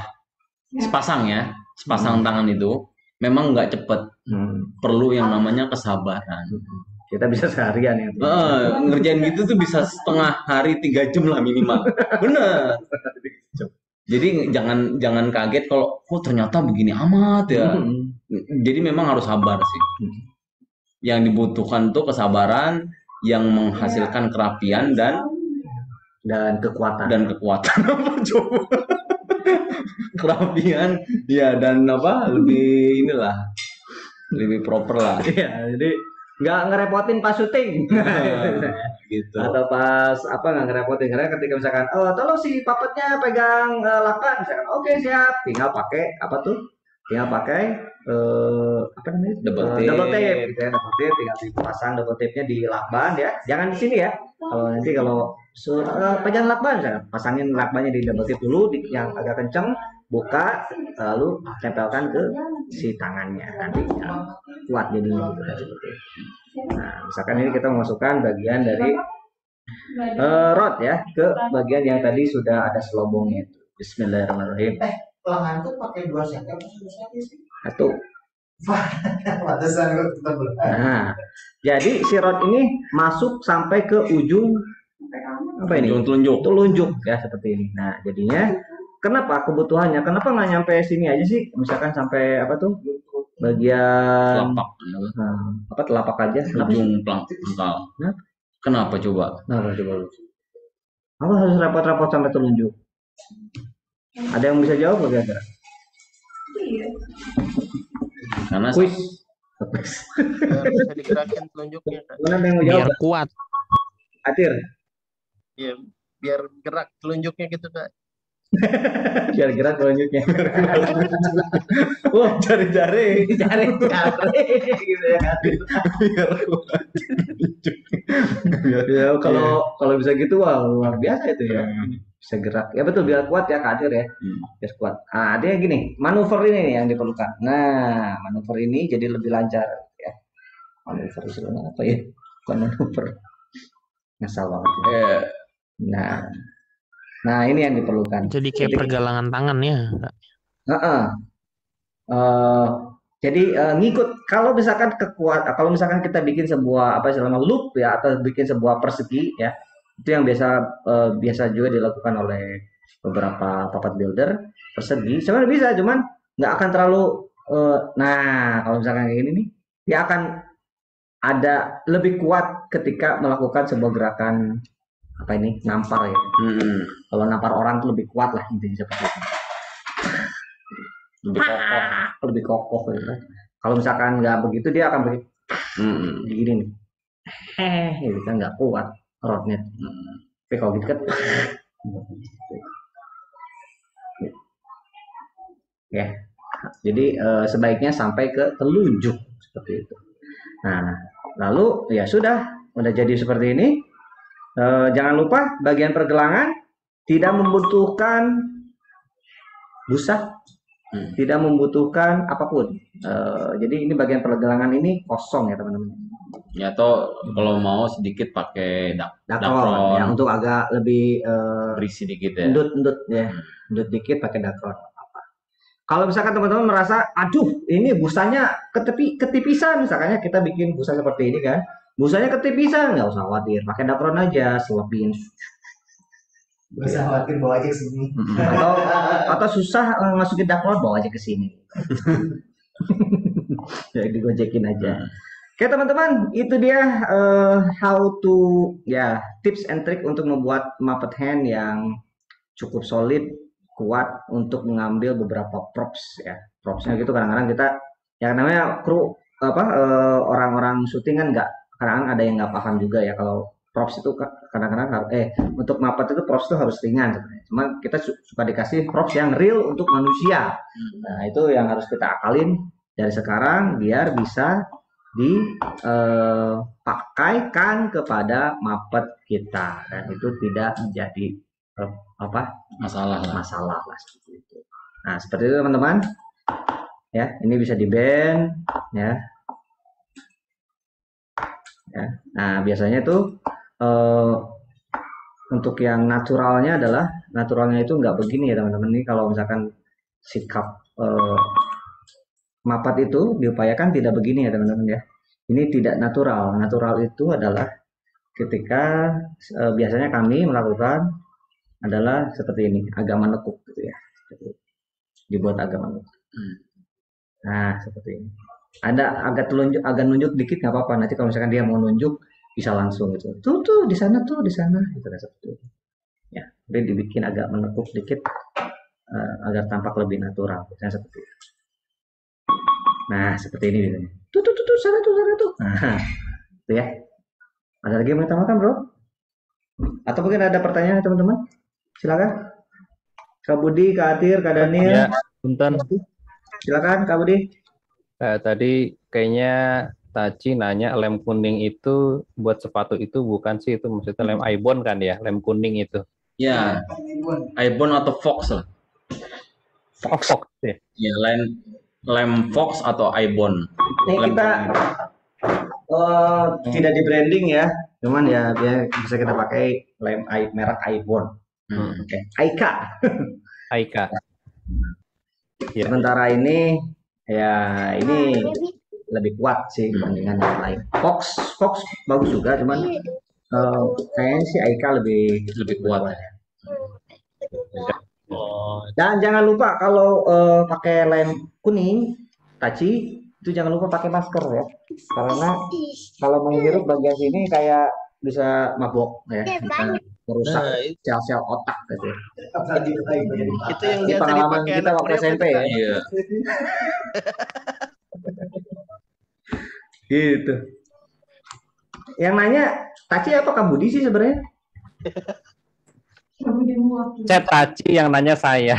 sepasang tangan itu memang nggak cepet, perlu yang namanya kesabaran. Kita bisa seharian ya. Ngerjain gitu tuh bisa setengah hari 3 jam lah minimal. Bener. Jadi jangan kaget kalau kok ternyata begini amat ya. Jadi memang harus sabar sih. Yang dibutuhkan tuh kesabaran yang menghasilkan kerapian dan kekuatan. Apa coba? Kerapian ya, dan apa lebih inilah, lebih proper lah. Iya, jadi nggak ngerepotin pas syuting. Gitu. Atau pas apa, nggak ngerepotin, karena ketika misalkan tolong si papetnya pegang lakban misalkan, oke siap, tinggal pakai apa tuh, tinggal pakai apa namanya, Double double tape. tape gitu ya, double tape tinggal dipasang double tape-nya di lakban ya, jangan di sini ya. Kalau nanti kalau pegang lakban misalkan, pasangin lakbannya di double tape dulu yang agak kenceng, buka, lalu tempelkan ke si tangannya, nanti ya, kuat jadinya gitu kan, seperti itu. Nah, misalkan ini kita memasukkan bagian dari rod ya ke bagian yang tadi sudah ada selobongnya itu. Bismillahirrahmanirrahim. Lengan tuh pakai 2 cm atau 1 cm sih? Satu. Pantesan kok tetap berat. Nah, jadi si rod ini masuk sampai ke ujung apa ini? Telunjuk. Telunjuk ya, seperti ini. Nah, jadinya kenapa kebutuhannya? Kenapa nggak nyampe sini aja sih? Misalkan sampai apa tuh? Bagian Telapak. apa, telapak aja? Ujung pangkal. Kenapa coba? Nah, coba lu. Apa harus repot-repot sampai telunjuk? Ada yang bisa jawab nggak kira-kira? Iya. Karena Kuis. Biar bisa digerakin telunjuknya, Kak. Mana yang mau Biar jawab? kuat. Atir. Iya, biar gerak telunjuknya gitu, Kak. Biar gerak telunjuknya. wah, cari-cari gitu ya. Ya, kalau bisa gitu wah luar biasa itu ya. Bisa gerak. Ya betul, biar kuat ya Kadir ya. Biar kuat. Ah, dia gini, manuver ini nih yang diperlukan. Nah, manuver ini jadi lebih lancar ya. Manuver istilahnya apa ya? Bukan manuver. Ngasal banget. Nah, ini yang diperlukan. Jadi kayak pergelangan tangan ya. Jadi ngikut, kalau misalkan kalau misalkan kita bikin sebuah apa istilahnya loop ya, atau bikin sebuah persegi ya, itu yang biasa juga dilakukan oleh beberapa papat builder. Persegi sebenarnya bisa, cuman nggak akan terlalu nah kalau misalkan kayak gini nih, dia akan ada lebih kuat ketika melakukan sebuah gerakan apa ini, nampar ya. Kalau nampar orang tuh lebih kuat lah, intinya seperti itu. Lebih kokoh gitu. Kalau misalkan nggak begitu, dia akan begini nih, gitu kan, nggak kuat rodnya. Tapi kalau gitu kan ya, jadi sebaiknya sampai ke telunjuk seperti itu. Nah, lalu ya sudah jadi seperti ini. Jangan lupa bagian pergelangan tidak membutuhkan busa, tidak membutuhkan apapun. Jadi ini bagian pergelangan ini kosong ya teman-teman. Ya, atau kalau mau sedikit pakai dakron ya, untuk agak lebih berisi dikit ya. Endut ya, endut dikit pakai dakron. Kalau misalkan teman-teman merasa, aduh ini busanya ketipisan, misalkannya kita bikin busa seperti ini kan, busanya ketipisan, nggak usah khawatir, pakai dakron aja, selepiin. Gak usah khawatir, bawa aja ke sini. Atau susah masukin dakron, bawa aja ke sini. Ya digojekin aja. Oke teman-teman, itu dia how to ya, tips and trick untuk membuat Muppet Hand yang cukup solid, kuat untuk mengambil beberapa props ya. Propsnya gitu kadang-kadang kita yang namanya kru apa orang-orang syuting kan nggak, kadang ada yang nggak paham juga ya kalau props itu kadang-kadang untuk mappet itu props itu harus ringan sebenarnya. Cuma kita suka dikasih props yang real untuk manusia. Nah, itu yang harus kita akalin dari sekarang biar bisa dipakaikan kepada mappet kita dan itu tidak menjadi Masalah lah. masalah lah seperti itu. Nah, seperti itu teman-teman. Ya, ini bisa di-band ya. Ya. Nah, biasanya tuh untuk yang naturalnya itu nggak begini ya teman-teman. Ini kalau misalkan sikap mappet itu diupayakan tidak begini ya teman-teman ya. Ini tidak natural. Natural itu adalah ketika biasanya kami melakukan adalah seperti ini, agak menekuk gitu ya. Dibuat agak menekuk. Nah, seperti ini. Ada agak nunjuk dikit nggak apa-apa. Nanti kalau misalkan dia mau nunjuk bisa langsung gitu. Tuh di sana gitu kan seperti itu. Ya, jadi dibikin agak menekuk dikit agar tampak lebih natural. Misalnya seperti itu. Nah, seperti ini biasanya. Tuh sana tuh. Nah, itu ya. Ada lagi yang mau ditambahkan, Bro? Atau mungkin ada pertanyaan teman-teman? Silakan. Kak Budi, Kak Atir, Kak Daniel. Ya, Punten. Silakan, Kak Budi. Tadi kayaknya Taci nanya lem kuning itu buat sepatu itu bukan sih, itu maksudnya lem Ibon kan ya, lem kuning itu. Ya, Ibon atau Fox lah. Fox ya. Ya, lem Fox atau Ibon. Ini kita tidak di branding ya, cuman ya bisa kita pakai lem merek Ibon. Oke. Aika. Ya. Sementara ini ya ini lebih kuat sih dibandingkan yang lain. Fox bagus juga, cuman kayaknya sih Aika lebih kuat. Dan jangan lupa kalau pakai lem kuning, Taci, itu jangan lupa pakai masker ya, karena kalau menghirup bagian sini kayak bisa mabok ya, bisa merusak sel-sel otak gitu. Itu yang Ini biasa pengalaman dipakai kita anak waktu Korea SMP ya. Iya. Gitu. Yang nanya Taci apa Kak Budi sih sebenarnya? Chat Taci yang nanya saya.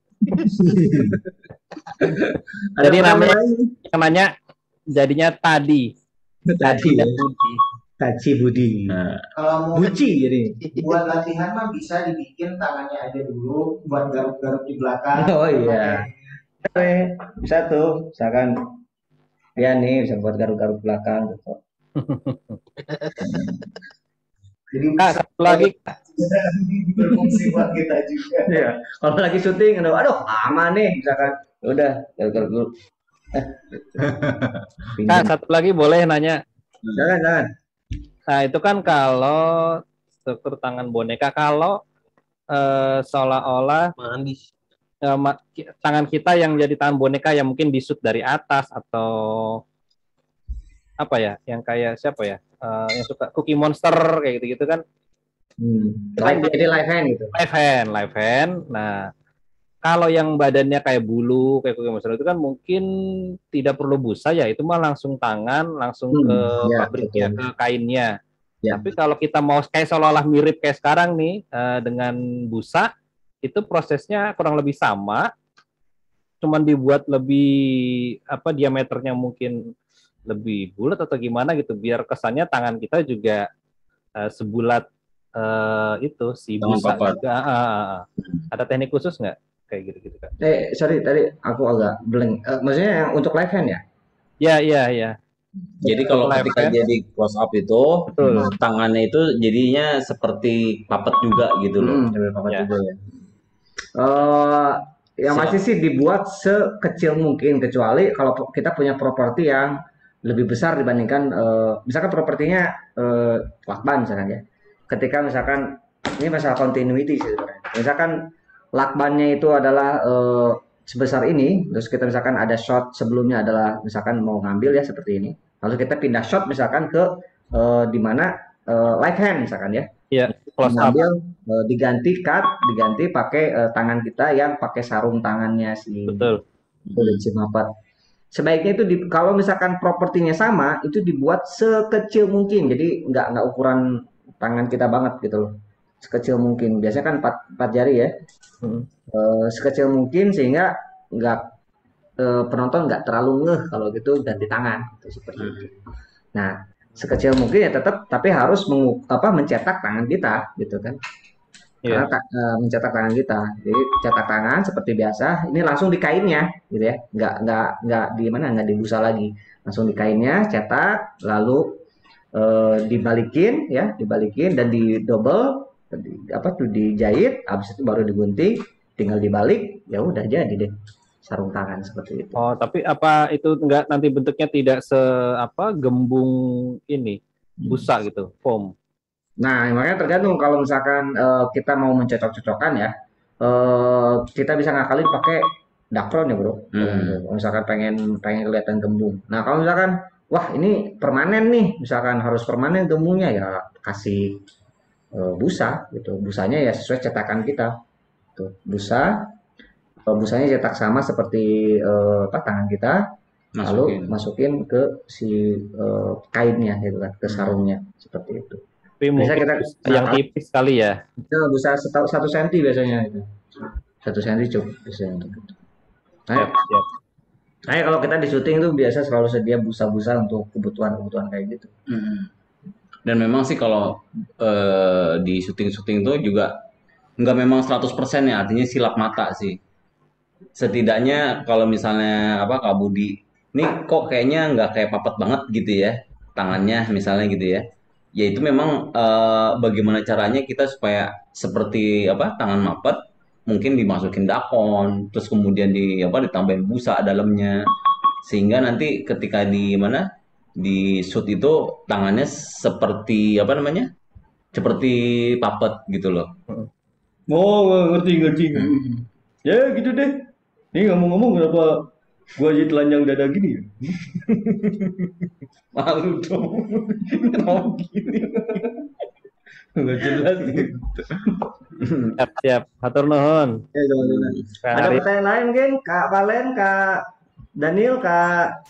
Ada Jadi namanya lain? yang nanya jadinya tadi. Tadi ya. Budi. Taci Budi. Kalau mau Buci jadi. buat latihan mah bisa dibikin tangannya aja dulu buat garuk-garuk di belakang. Oh iya. Bisa tuh, misalkan ya nih bisa buat garuk-garuk belakang gitu. Jadi Satu lagi berfungsi buat kita juga. Iya. Kalau lagi syuting, aduh aman nih, misalkan udah garuk-garuk dulu. satu lagi boleh nanya. Jangan. Nah, itu kan kalau struktur tangan boneka, kalau seolah-olah tangan kita yang jadi tangan boneka yang mungkin disut dari atas atau apa ya, yang kayak siapa ya, yang suka Cookie Monster kayak gitu-gitu kan. Jadi live hand gitu. Live hand. Nah, kalau yang badannya kayak bulu kayak Cookie Monster itu kan mungkin tidak perlu busa ya, itu mah langsung tangan, langsung ke pabriknya, ke kainnya. Ya. Tapi kalau kita mau kayak seolah-olah mirip kayak sekarang nih dengan busa, itu prosesnya kurang lebih sama, cuman dibuat lebih diameternya mungkin lebih bulat atau gimana gitu, biar kesannya tangan kita juga sebulat itu si busa juga. Ada teknik khusus nggak kayak gitu kan? Sorry tadi aku agak blank. Maksudnya yang untuk live hand ya? Iya. Jadi kalau ketika dia di close up itu, tangannya itu jadinya seperti puppet juga gitu loh. Seperti puppet juga ya. Yang pasti sih dibuat sekecil mungkin, kecuali kalau kita punya properti yang lebih besar dibandingkan misalkan propertinya lakban misalkan ya. Ketika misalkan ini masalah continuity sih sebenarnya. Misalkan lakbannya itu adalah sebesar ini, terus kita misalkan ada shot sebelumnya adalah misalkan mau ngambil ya seperti ini, lalu kita pindah shot misalkan ke di mana live hand misalkan ya. Iya, ngambil diganti pakai tangan kita yang pakai sarung tangannya si mappet. Sebaiknya itu kalau misalkan propertinya sama itu dibuat sekecil mungkin, jadi nggak ukuran tangan kita banget gitu loh. Sekecil mungkin. Biasanya kan empat jari ya. Sekecil mungkin sehingga nggak penonton nggak terlalu ngeh kalau gitu ganti tangan gitu, seperti itu. Nah, sekecil mungkin ya tetap, tapi harus mencetak tangan kita gitu kan. Karena mencetak tangan kita. Jadi cetak tangan seperti biasa. Ini langsung di kainnya gitu ya. Nggak di mana, nggak di busa lagi. Langsung di kainnya cetak, lalu dibalikin dan di double dijahit, habis itu baru digunting, tinggal dibalik, ya udah jadi deh sarung tangan seperti itu. Oh, tapi apa itu enggak nanti bentuknya tidak gembung ini busa gitu, foam? Nah, makanya tergantung kalau misalkan kita mau mencocok-cocokkan ya, kita bisa ngakalin pakai dakron ya bro. Kalau misalkan pengen kelihatan gembung. Nah, kalau misalkan wah ini permanen nih, misalkan harus permanen gembungnya, ya kasih busa gitu. Busanya ya sesuai cetakan kita. Tuh, busanya cetak sama seperti tangan kita, lalu masukin ke si kainnya gitu kan, ke sarungnya seperti itu. Tapi mungkin kita yang tipis sekali ya. Itu bisa 1 senti biasanya itu. 1 senti cukup biasanya untuk itu. Nah, kalau kita di syuting itu biasa selalu sedia busa-busa untuk kebutuhan kayak gitu. Dan memang sih kalau di syuting-syuting itu juga nggak memang 100% ya, artinya silap mata sih. Setidaknya kalau misalnya Kak Budi, ini kok kayaknya nggak kayak Papet banget gitu ya, tangannya misalnya gitu ya. Ya itu memang bagaimana caranya kita supaya seperti tangan Mapet, mungkin dimasukin dakon, terus kemudian ditambahin busa dalamnya, sehingga nanti ketika di shoot itu tangannya seperti seperti Papet gitu loh. Oh, ngerti. Ya gitu deh. Nih ngomong-ngomong, kenapa gua jadi telanjang dada gini ya? Malu dong. Kenapa gini? Nggak jelas gitu. Siap. Hatur nuhun. Ada pertanyaan lain mungkin Kak Valen, Kak Daniel, Kak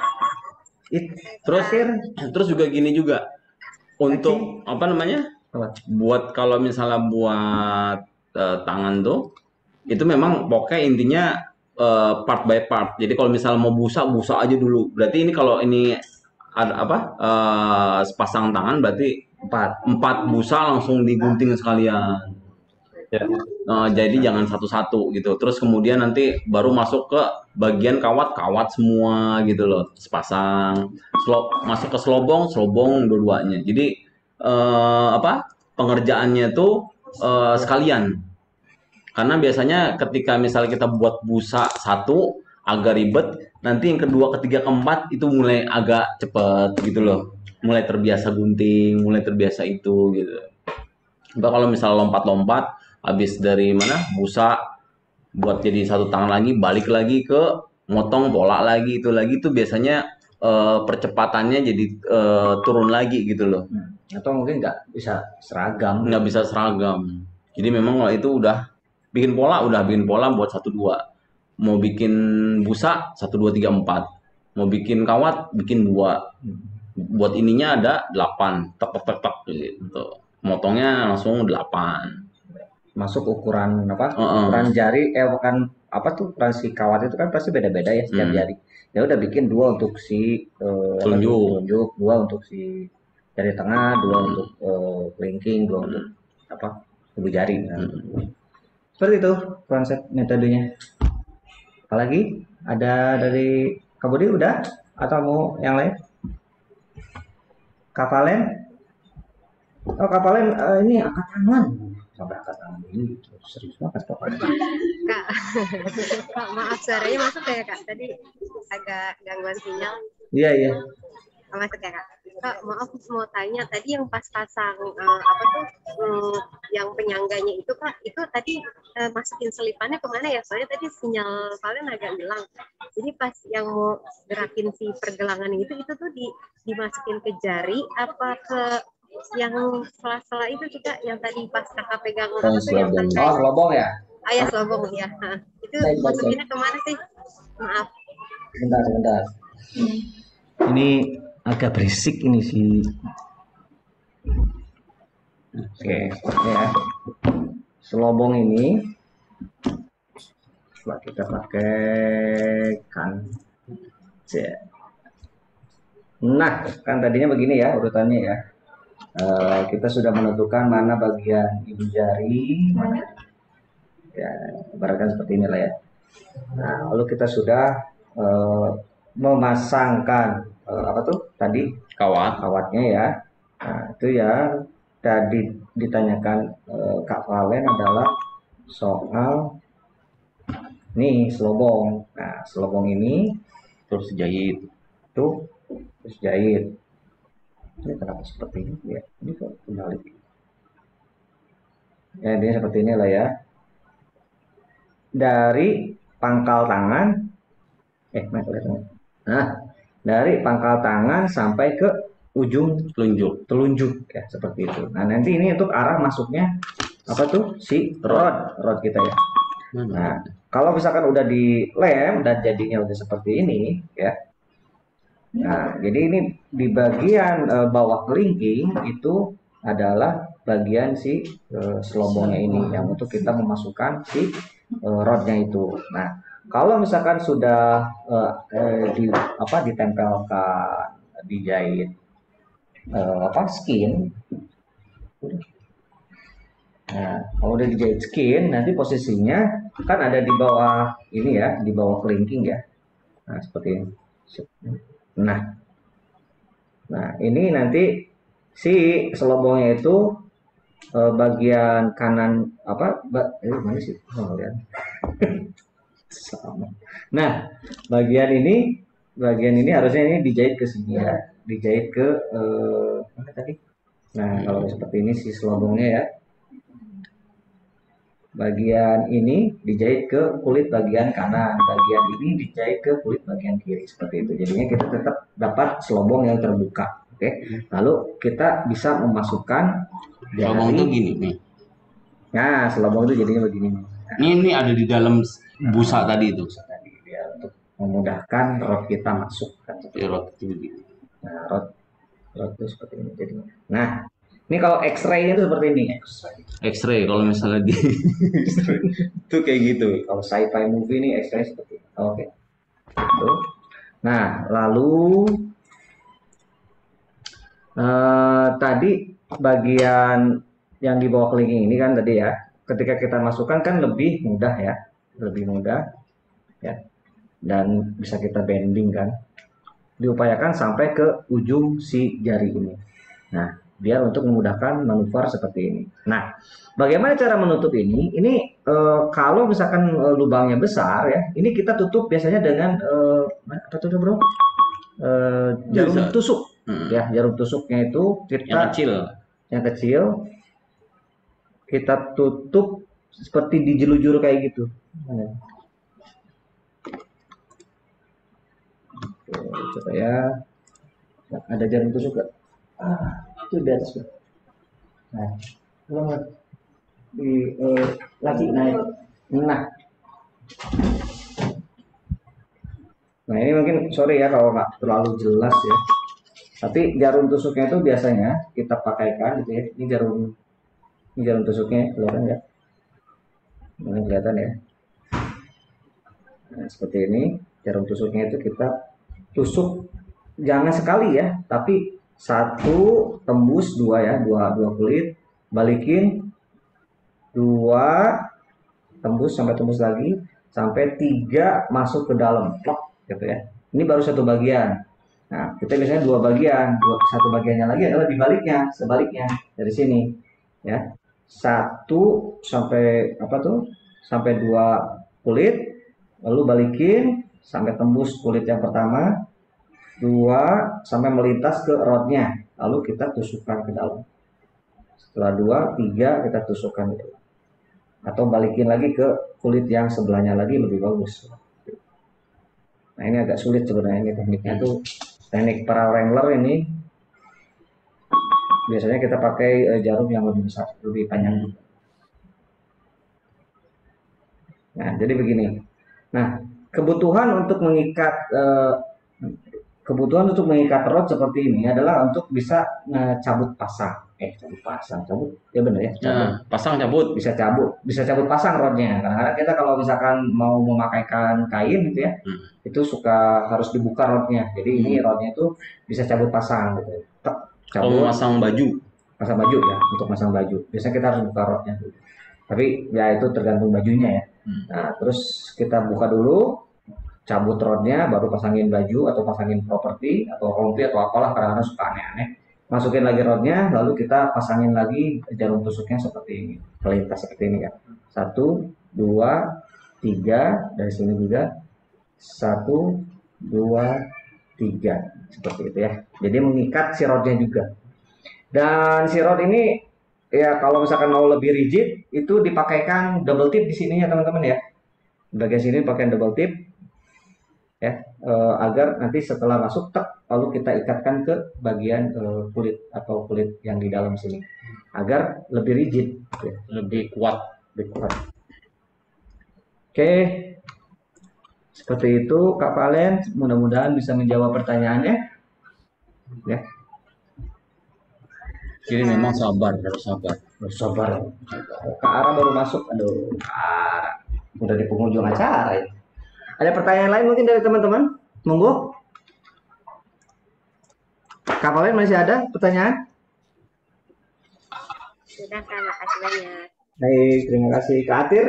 Terus juga gini juga. Untuk buat kalau misalnya buat tangan tuh, itu memang pokoknya intinya part by part. Jadi kalau misalnya mau busa aja dulu. Berarti ini kalau ini ada sepasang tangan berarti 4 busa langsung digunting sekalian. Ya. Jadi jangan satu-satu gitu. Terus kemudian nanti baru masuk ke bagian kawat semua gitu loh, sepasang. Masuk ke selobong dua-duanya. Jadi pengerjaannya tuh sekalian. Karena biasanya ketika misalnya kita buat busa satu agak ribet, nanti yang kedua, ketiga, keempat itu mulai agak cepet gitu loh. Mulai terbiasa gunting, mulai terbiasa itu gitu. Mbak kalau misalnya lompat-lompat, habis dari busa buat jadi satu tangan lagi, balik lagi ke motong pola lagi itu biasanya percepatannya jadi turun lagi gitu loh. Atau mungkin nggak bisa seragam. Jadi memang kalau itu udah bikin pola buat 1, 2. Mau bikin busa 1, 2, 3, 4. Mau bikin kawat bikin 2. Buat ininya ada 8. Tek gitu. Motongnya langsung 8. Masuk ukuran ukuran jari ukuran si kawat itu kan pasti beda-beda ya setiap jari. Ya udah bikin 2 untuk si telunjuk, 2 untuk si jari tengah, 2 untuk kelingking, 2 untuk ibu jari. Seperti itu konsep metodenya. Apalagi ada dari Kak Budi udah atau mau yang lain? Kak Valen? Oh Kak Valen ini angkat tangan. Sampai angkat tangan ini serius banget Kak Valen. Kak, maaf suaranya masuk ya Kak? Tadi agak gangguan sinyal. Iya. Masuk ya Kak? Kak, maaf mau tanya tadi yang pas pasang yang penyangganya itu Kak, itu tadi masukin selipannya kemana ya? Soalnya tadi sinyal kalian agak hilang. Jadi pas yang mau gerakin si pergelangan itu tuh dimasukin ke jari apa ke yang sela-sela itu juga yang tadi pas Kakak pegang yang selobong ya? Ya selobong ya. Nah, itu masukinnya kemana sih? Maaf. Sebentar. Ini agak berisik ini sih. Oke, ini ya. Selobong ini coba kita pakai kancet. Nah, kan tadinya begini ya urutannya ya. Kita sudah menentukan mana bagian ibu jari, mana ya, ibaratkan seperti inilah ya. Nah, lalu kita sudah memasangkan apa tuh tadi kawatnya ya. Nah, itu ya tadi ditanyakan Kak Valen adalah soal nih selobong. Nah, selobong ini Terus jahit. tuh terus jahit. Ini kenapa seperti ini ya? Ini kok kembali. Ya, dia seperti ini lah ya. Dari pangkal tangan, nah, dari pangkal tangan sampai ke ujung telunjuk ya seperti itu. Nah, nanti ini untuk arah masuknya apa tuh si rod kita ya. Nah, kalau misalkan udah dilem dan jadinya udah seperti ini ya. Nah, jadi ini di bagian bawah kelingking itu adalah bagian si selobongnya ini yang untuk kita memasukkan si rodnya itu. Nah, kalau misalkan sudah ditempelkan, dijahit skin. Nah, kalau udah dijahit skin, nanti posisinya kan ada di bawah ini ya, di bawah kelingking ya. Nah, seperti ini. Nah, ini nanti si selobongnya itu bagian kanan mana sih? Oh, lihat. Sama. Nah, bagian ini harusnya ini dijahit ke sini ya, dijahit ke mana tadi? Nah, kalau seperti ini si selobongnya ya. Bagian ini dijahit ke kulit bagian kanan, bagian ini dijahit ke kulit bagian kiri seperti itu. Jadinya kita tetap dapat selobong yang terbuka. Oke. Lalu kita bisa memasukkan Selobong itu gini nih. Nah, selobong itu jadinya begini nih. Nah, Ini ada di dalam busa tadi itu. tadi ya untuk memudahkan rod kita masuk kan. Rod itu begini. Nah, rod itu seperti ini jadinya. Nah, ini kalau X-ray itu seperti ini. X-ray kalau misalnya di itu kayak gitu. Kalau sci-fi movie ini X-ray seperti ini. Oke. Tuh. Nah, lalu tadi bagian yang di bawah kelingking ini kan tadi ya, ketika kita masukkan kan lebih mudah ya, dan bisa kita bending kan. Diupayakan sampai ke ujung si jari ini. Nah, biar untuk memudahkan manuver seperti ini. Nah, bagaimana cara menutup ini? Ini kalau misalkan lubangnya besar ya, ini kita tutup biasanya dengan apa tuh bro? Jarum tusuk. Ya, jarum tusuknya itu kita yang kecil kita tutup seperti dijelujur kayak gitu. Oke, coba ya. Ada jarum tusuk gak? Itu di atas. Nah, banget di lagi naik. Nah, ini mungkin sorry ya kalau nggak terlalu jelas ya. Tapi jarum tusuknya itu biasanya kita pakaikan gitu ya. Ini jarum tusuknya kelihatan ya. Ini kelihatan ya. Nah, seperti ini jarum tusuknya itu kita tusuk jangan sekali ya, tapi satu tembus dua ya, dua kulit, balikin dua tembus sampai tembus lagi sampai tiga masuk ke dalam, plok gitu ya. Ini baru satu bagian. Nah, kita biasanya dua bagian, satu bagiannya lagi adalah dibaliknya, sebaliknya dari sini ya. Satu sampai sampai dua kulit, lalu balikin sampai tembus kulit yang pertama, dua sampai melintas ke rodnya, lalu kita tusukkan ke dalam. Setelah dua, tiga kita tusukkan ke dalam. Atau balikin lagi ke kulit yang sebelahnya lagi lebih bagus. Nah, ini agak sulit sebenarnya ini tekniknya tuh. Teknik para wrangler ini biasanya kita pakai jarum yang lebih besar, lebih panjang. Nah, jadi begini. Nah, kebutuhan untuk mengikat rod seperti ini adalah untuk bisa cabut pasang. cabut pasang, cabut, ya bener ya, cabut. Nah, pasang cabut. Bisa cabut pasang rodnya. Kadang-kadang kita kalau misalkan mau memakaikan kain gitu ya, itu suka harus dibuka rodnya. Jadi ini rodnya itu bisa cabut pasang gitu. Tek, Kalau cabut, masang baju. pasang baju ya, untuk masang baju. Biasanya kita harus buka rodnya. Tapi ya itu tergantung bajunya ya. Nah, terus kita buka dulu, cabut rodnya, baru pasangin baju atau pasangin properti atau rompi atau apalah, kadang-kadang suka aneh-aneh. Masukin lagi rodnya, lalu kita pasangin lagi jarum tusuknya seperti ini, pelintas seperti ini ya. 1, 2, 3, dari sini juga 1, 2, 3, seperti itu ya. Jadi mengikat si rodnya juga. Dan si rod ini ya kalau misalkan mau lebih rigid itu dipakaikan double tip di sininya teman-teman ya. Bagian sini pakai double tip ya, agar nanti setelah masuk tek, lalu kita ikatkan ke bagian kulit atau kulit yang di dalam sini agar lebih rigid ya. Lebih kuat. Oke, seperti itu Kak Valen, mudah-mudahan bisa menjawab pertanyaannya ya. Jadi memang harus sabar. Kak Ara baru masuk, aduh Kak Ara udah di penghujung acara ya. Ada pertanyaan lain mungkin dari teman-teman? Monggo. Kak Valen masih ada pertanyaan? Sudah Kak, makasih banyak. Baik, terima kasih. Kak Atir?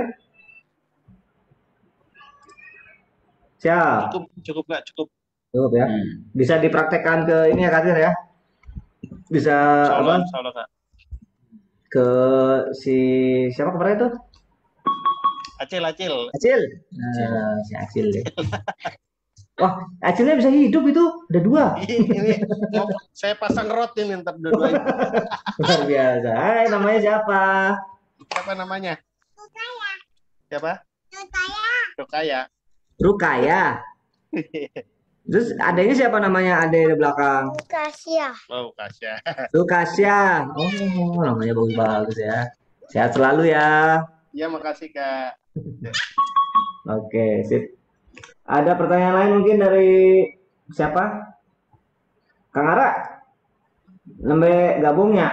Siap. Cukup Kak, cukup. Cukup ya. Bisa dipraktekkan ke ini ya Kak Atir ya? Bisa apa? Insya Allah Kak. Ke si siapa kemarin itu? Acil. Acil. Nah, si Acil deh. Wah, Acilnya bisa hidup itu. Ada 2. Ini saya pasang rod ini ntar dua-duanya. Luar biasa. Hai, namanya siapa? Siapa namanya? Siapa? Rukaya. Rukaya. Terus adanya siapa namanya? Ade di belakang. Oh, Kasya. Rukasya. Oh, namanya bagus-bagus ya. Sehat selalu ya. Ya, makasih Kak. Oke, sip. Ada pertanyaan lain mungkin dari siapa? Kang Ara? Nembe gabungnya.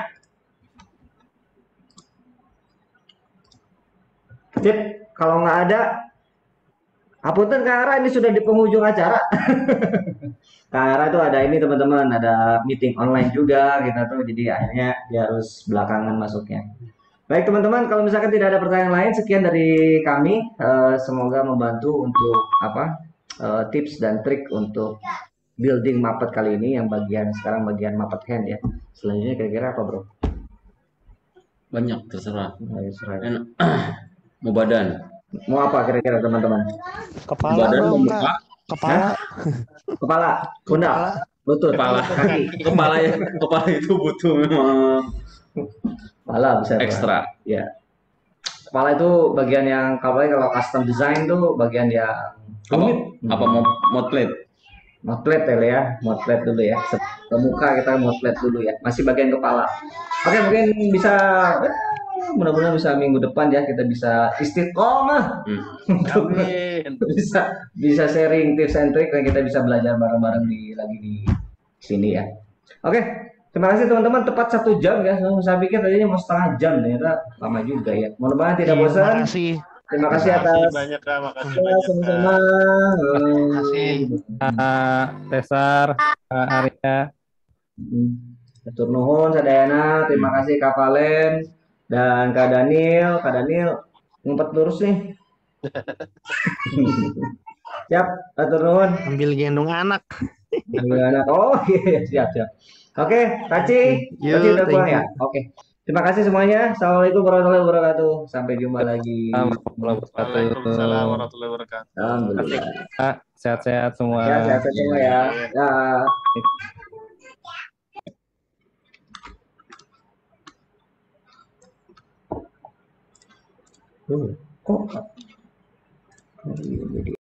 Sip, kalau nggak ada, Apunten Kang Ara, ini sudah di penghujung acara. Kang Ara tuh ada ini teman-teman, ada meeting online juga kita tuh, jadi akhirnya dia harus belakangan masuknya. Baik teman-teman, kalau misalkan tidak ada pertanyaan lain, sekian dari kami. Semoga membantu untuk tips dan trik untuk building Muppet kali ini, yang sekarang bagian Muppet hand ya. Selanjutnya kira-kira apa bro? Banyak, terserah. Enak. Mau badan. Mau apa kira-kira teman-teman? Kepala Badan dong, mau Kak. muka. Kepala. Kepala, pundak, lutut, kaki. Kepala itu butuh memang Kepala bisa ekstra. Ya. Kepala itu bagian yang kalau custom design tuh bagian yang rumit. Apa mod plate? Mod plate ya, mod plate dulu ya. Ke muka kita mod plate dulu ya. Masih bagian kepala. Oke, mungkin bisa mudah-mudahan bisa minggu depan ya kita bisa istiqomah. Amin. bisa sharing tips and trick dan kita bisa belajar bareng-bareng lagi di sini ya. Oke. Terima kasih teman-teman, tepat 1 jam ya. Saya pikir tadinya mau setengah jam, ternyata lama juga ya. Mudah-mudahan tidak bosan. Terima kasih atas. Banyak Kak, makasih Ya, banyak sama-sama. Terima kasih. Tesar, Arya. Atur nuhun sadayana, terima kasih Kak Valen dan Kak Daniel. Kak Daniel ngumpet lurus nih. Siap, atur nuhun. Ambil gendong anak. Oh iya, siap. Oke, Taci udah pulang ya? Oke. Terima kasih semuanya. Assalamualaikum warahmatullahi wabarakatuh. Sampai jumpa lagi. Waalaikumsalam warahmatullahi wabarakatuh. Alhamdulillah. Sehat-sehat semua. Ya, sehat semua ya. Ya. Kok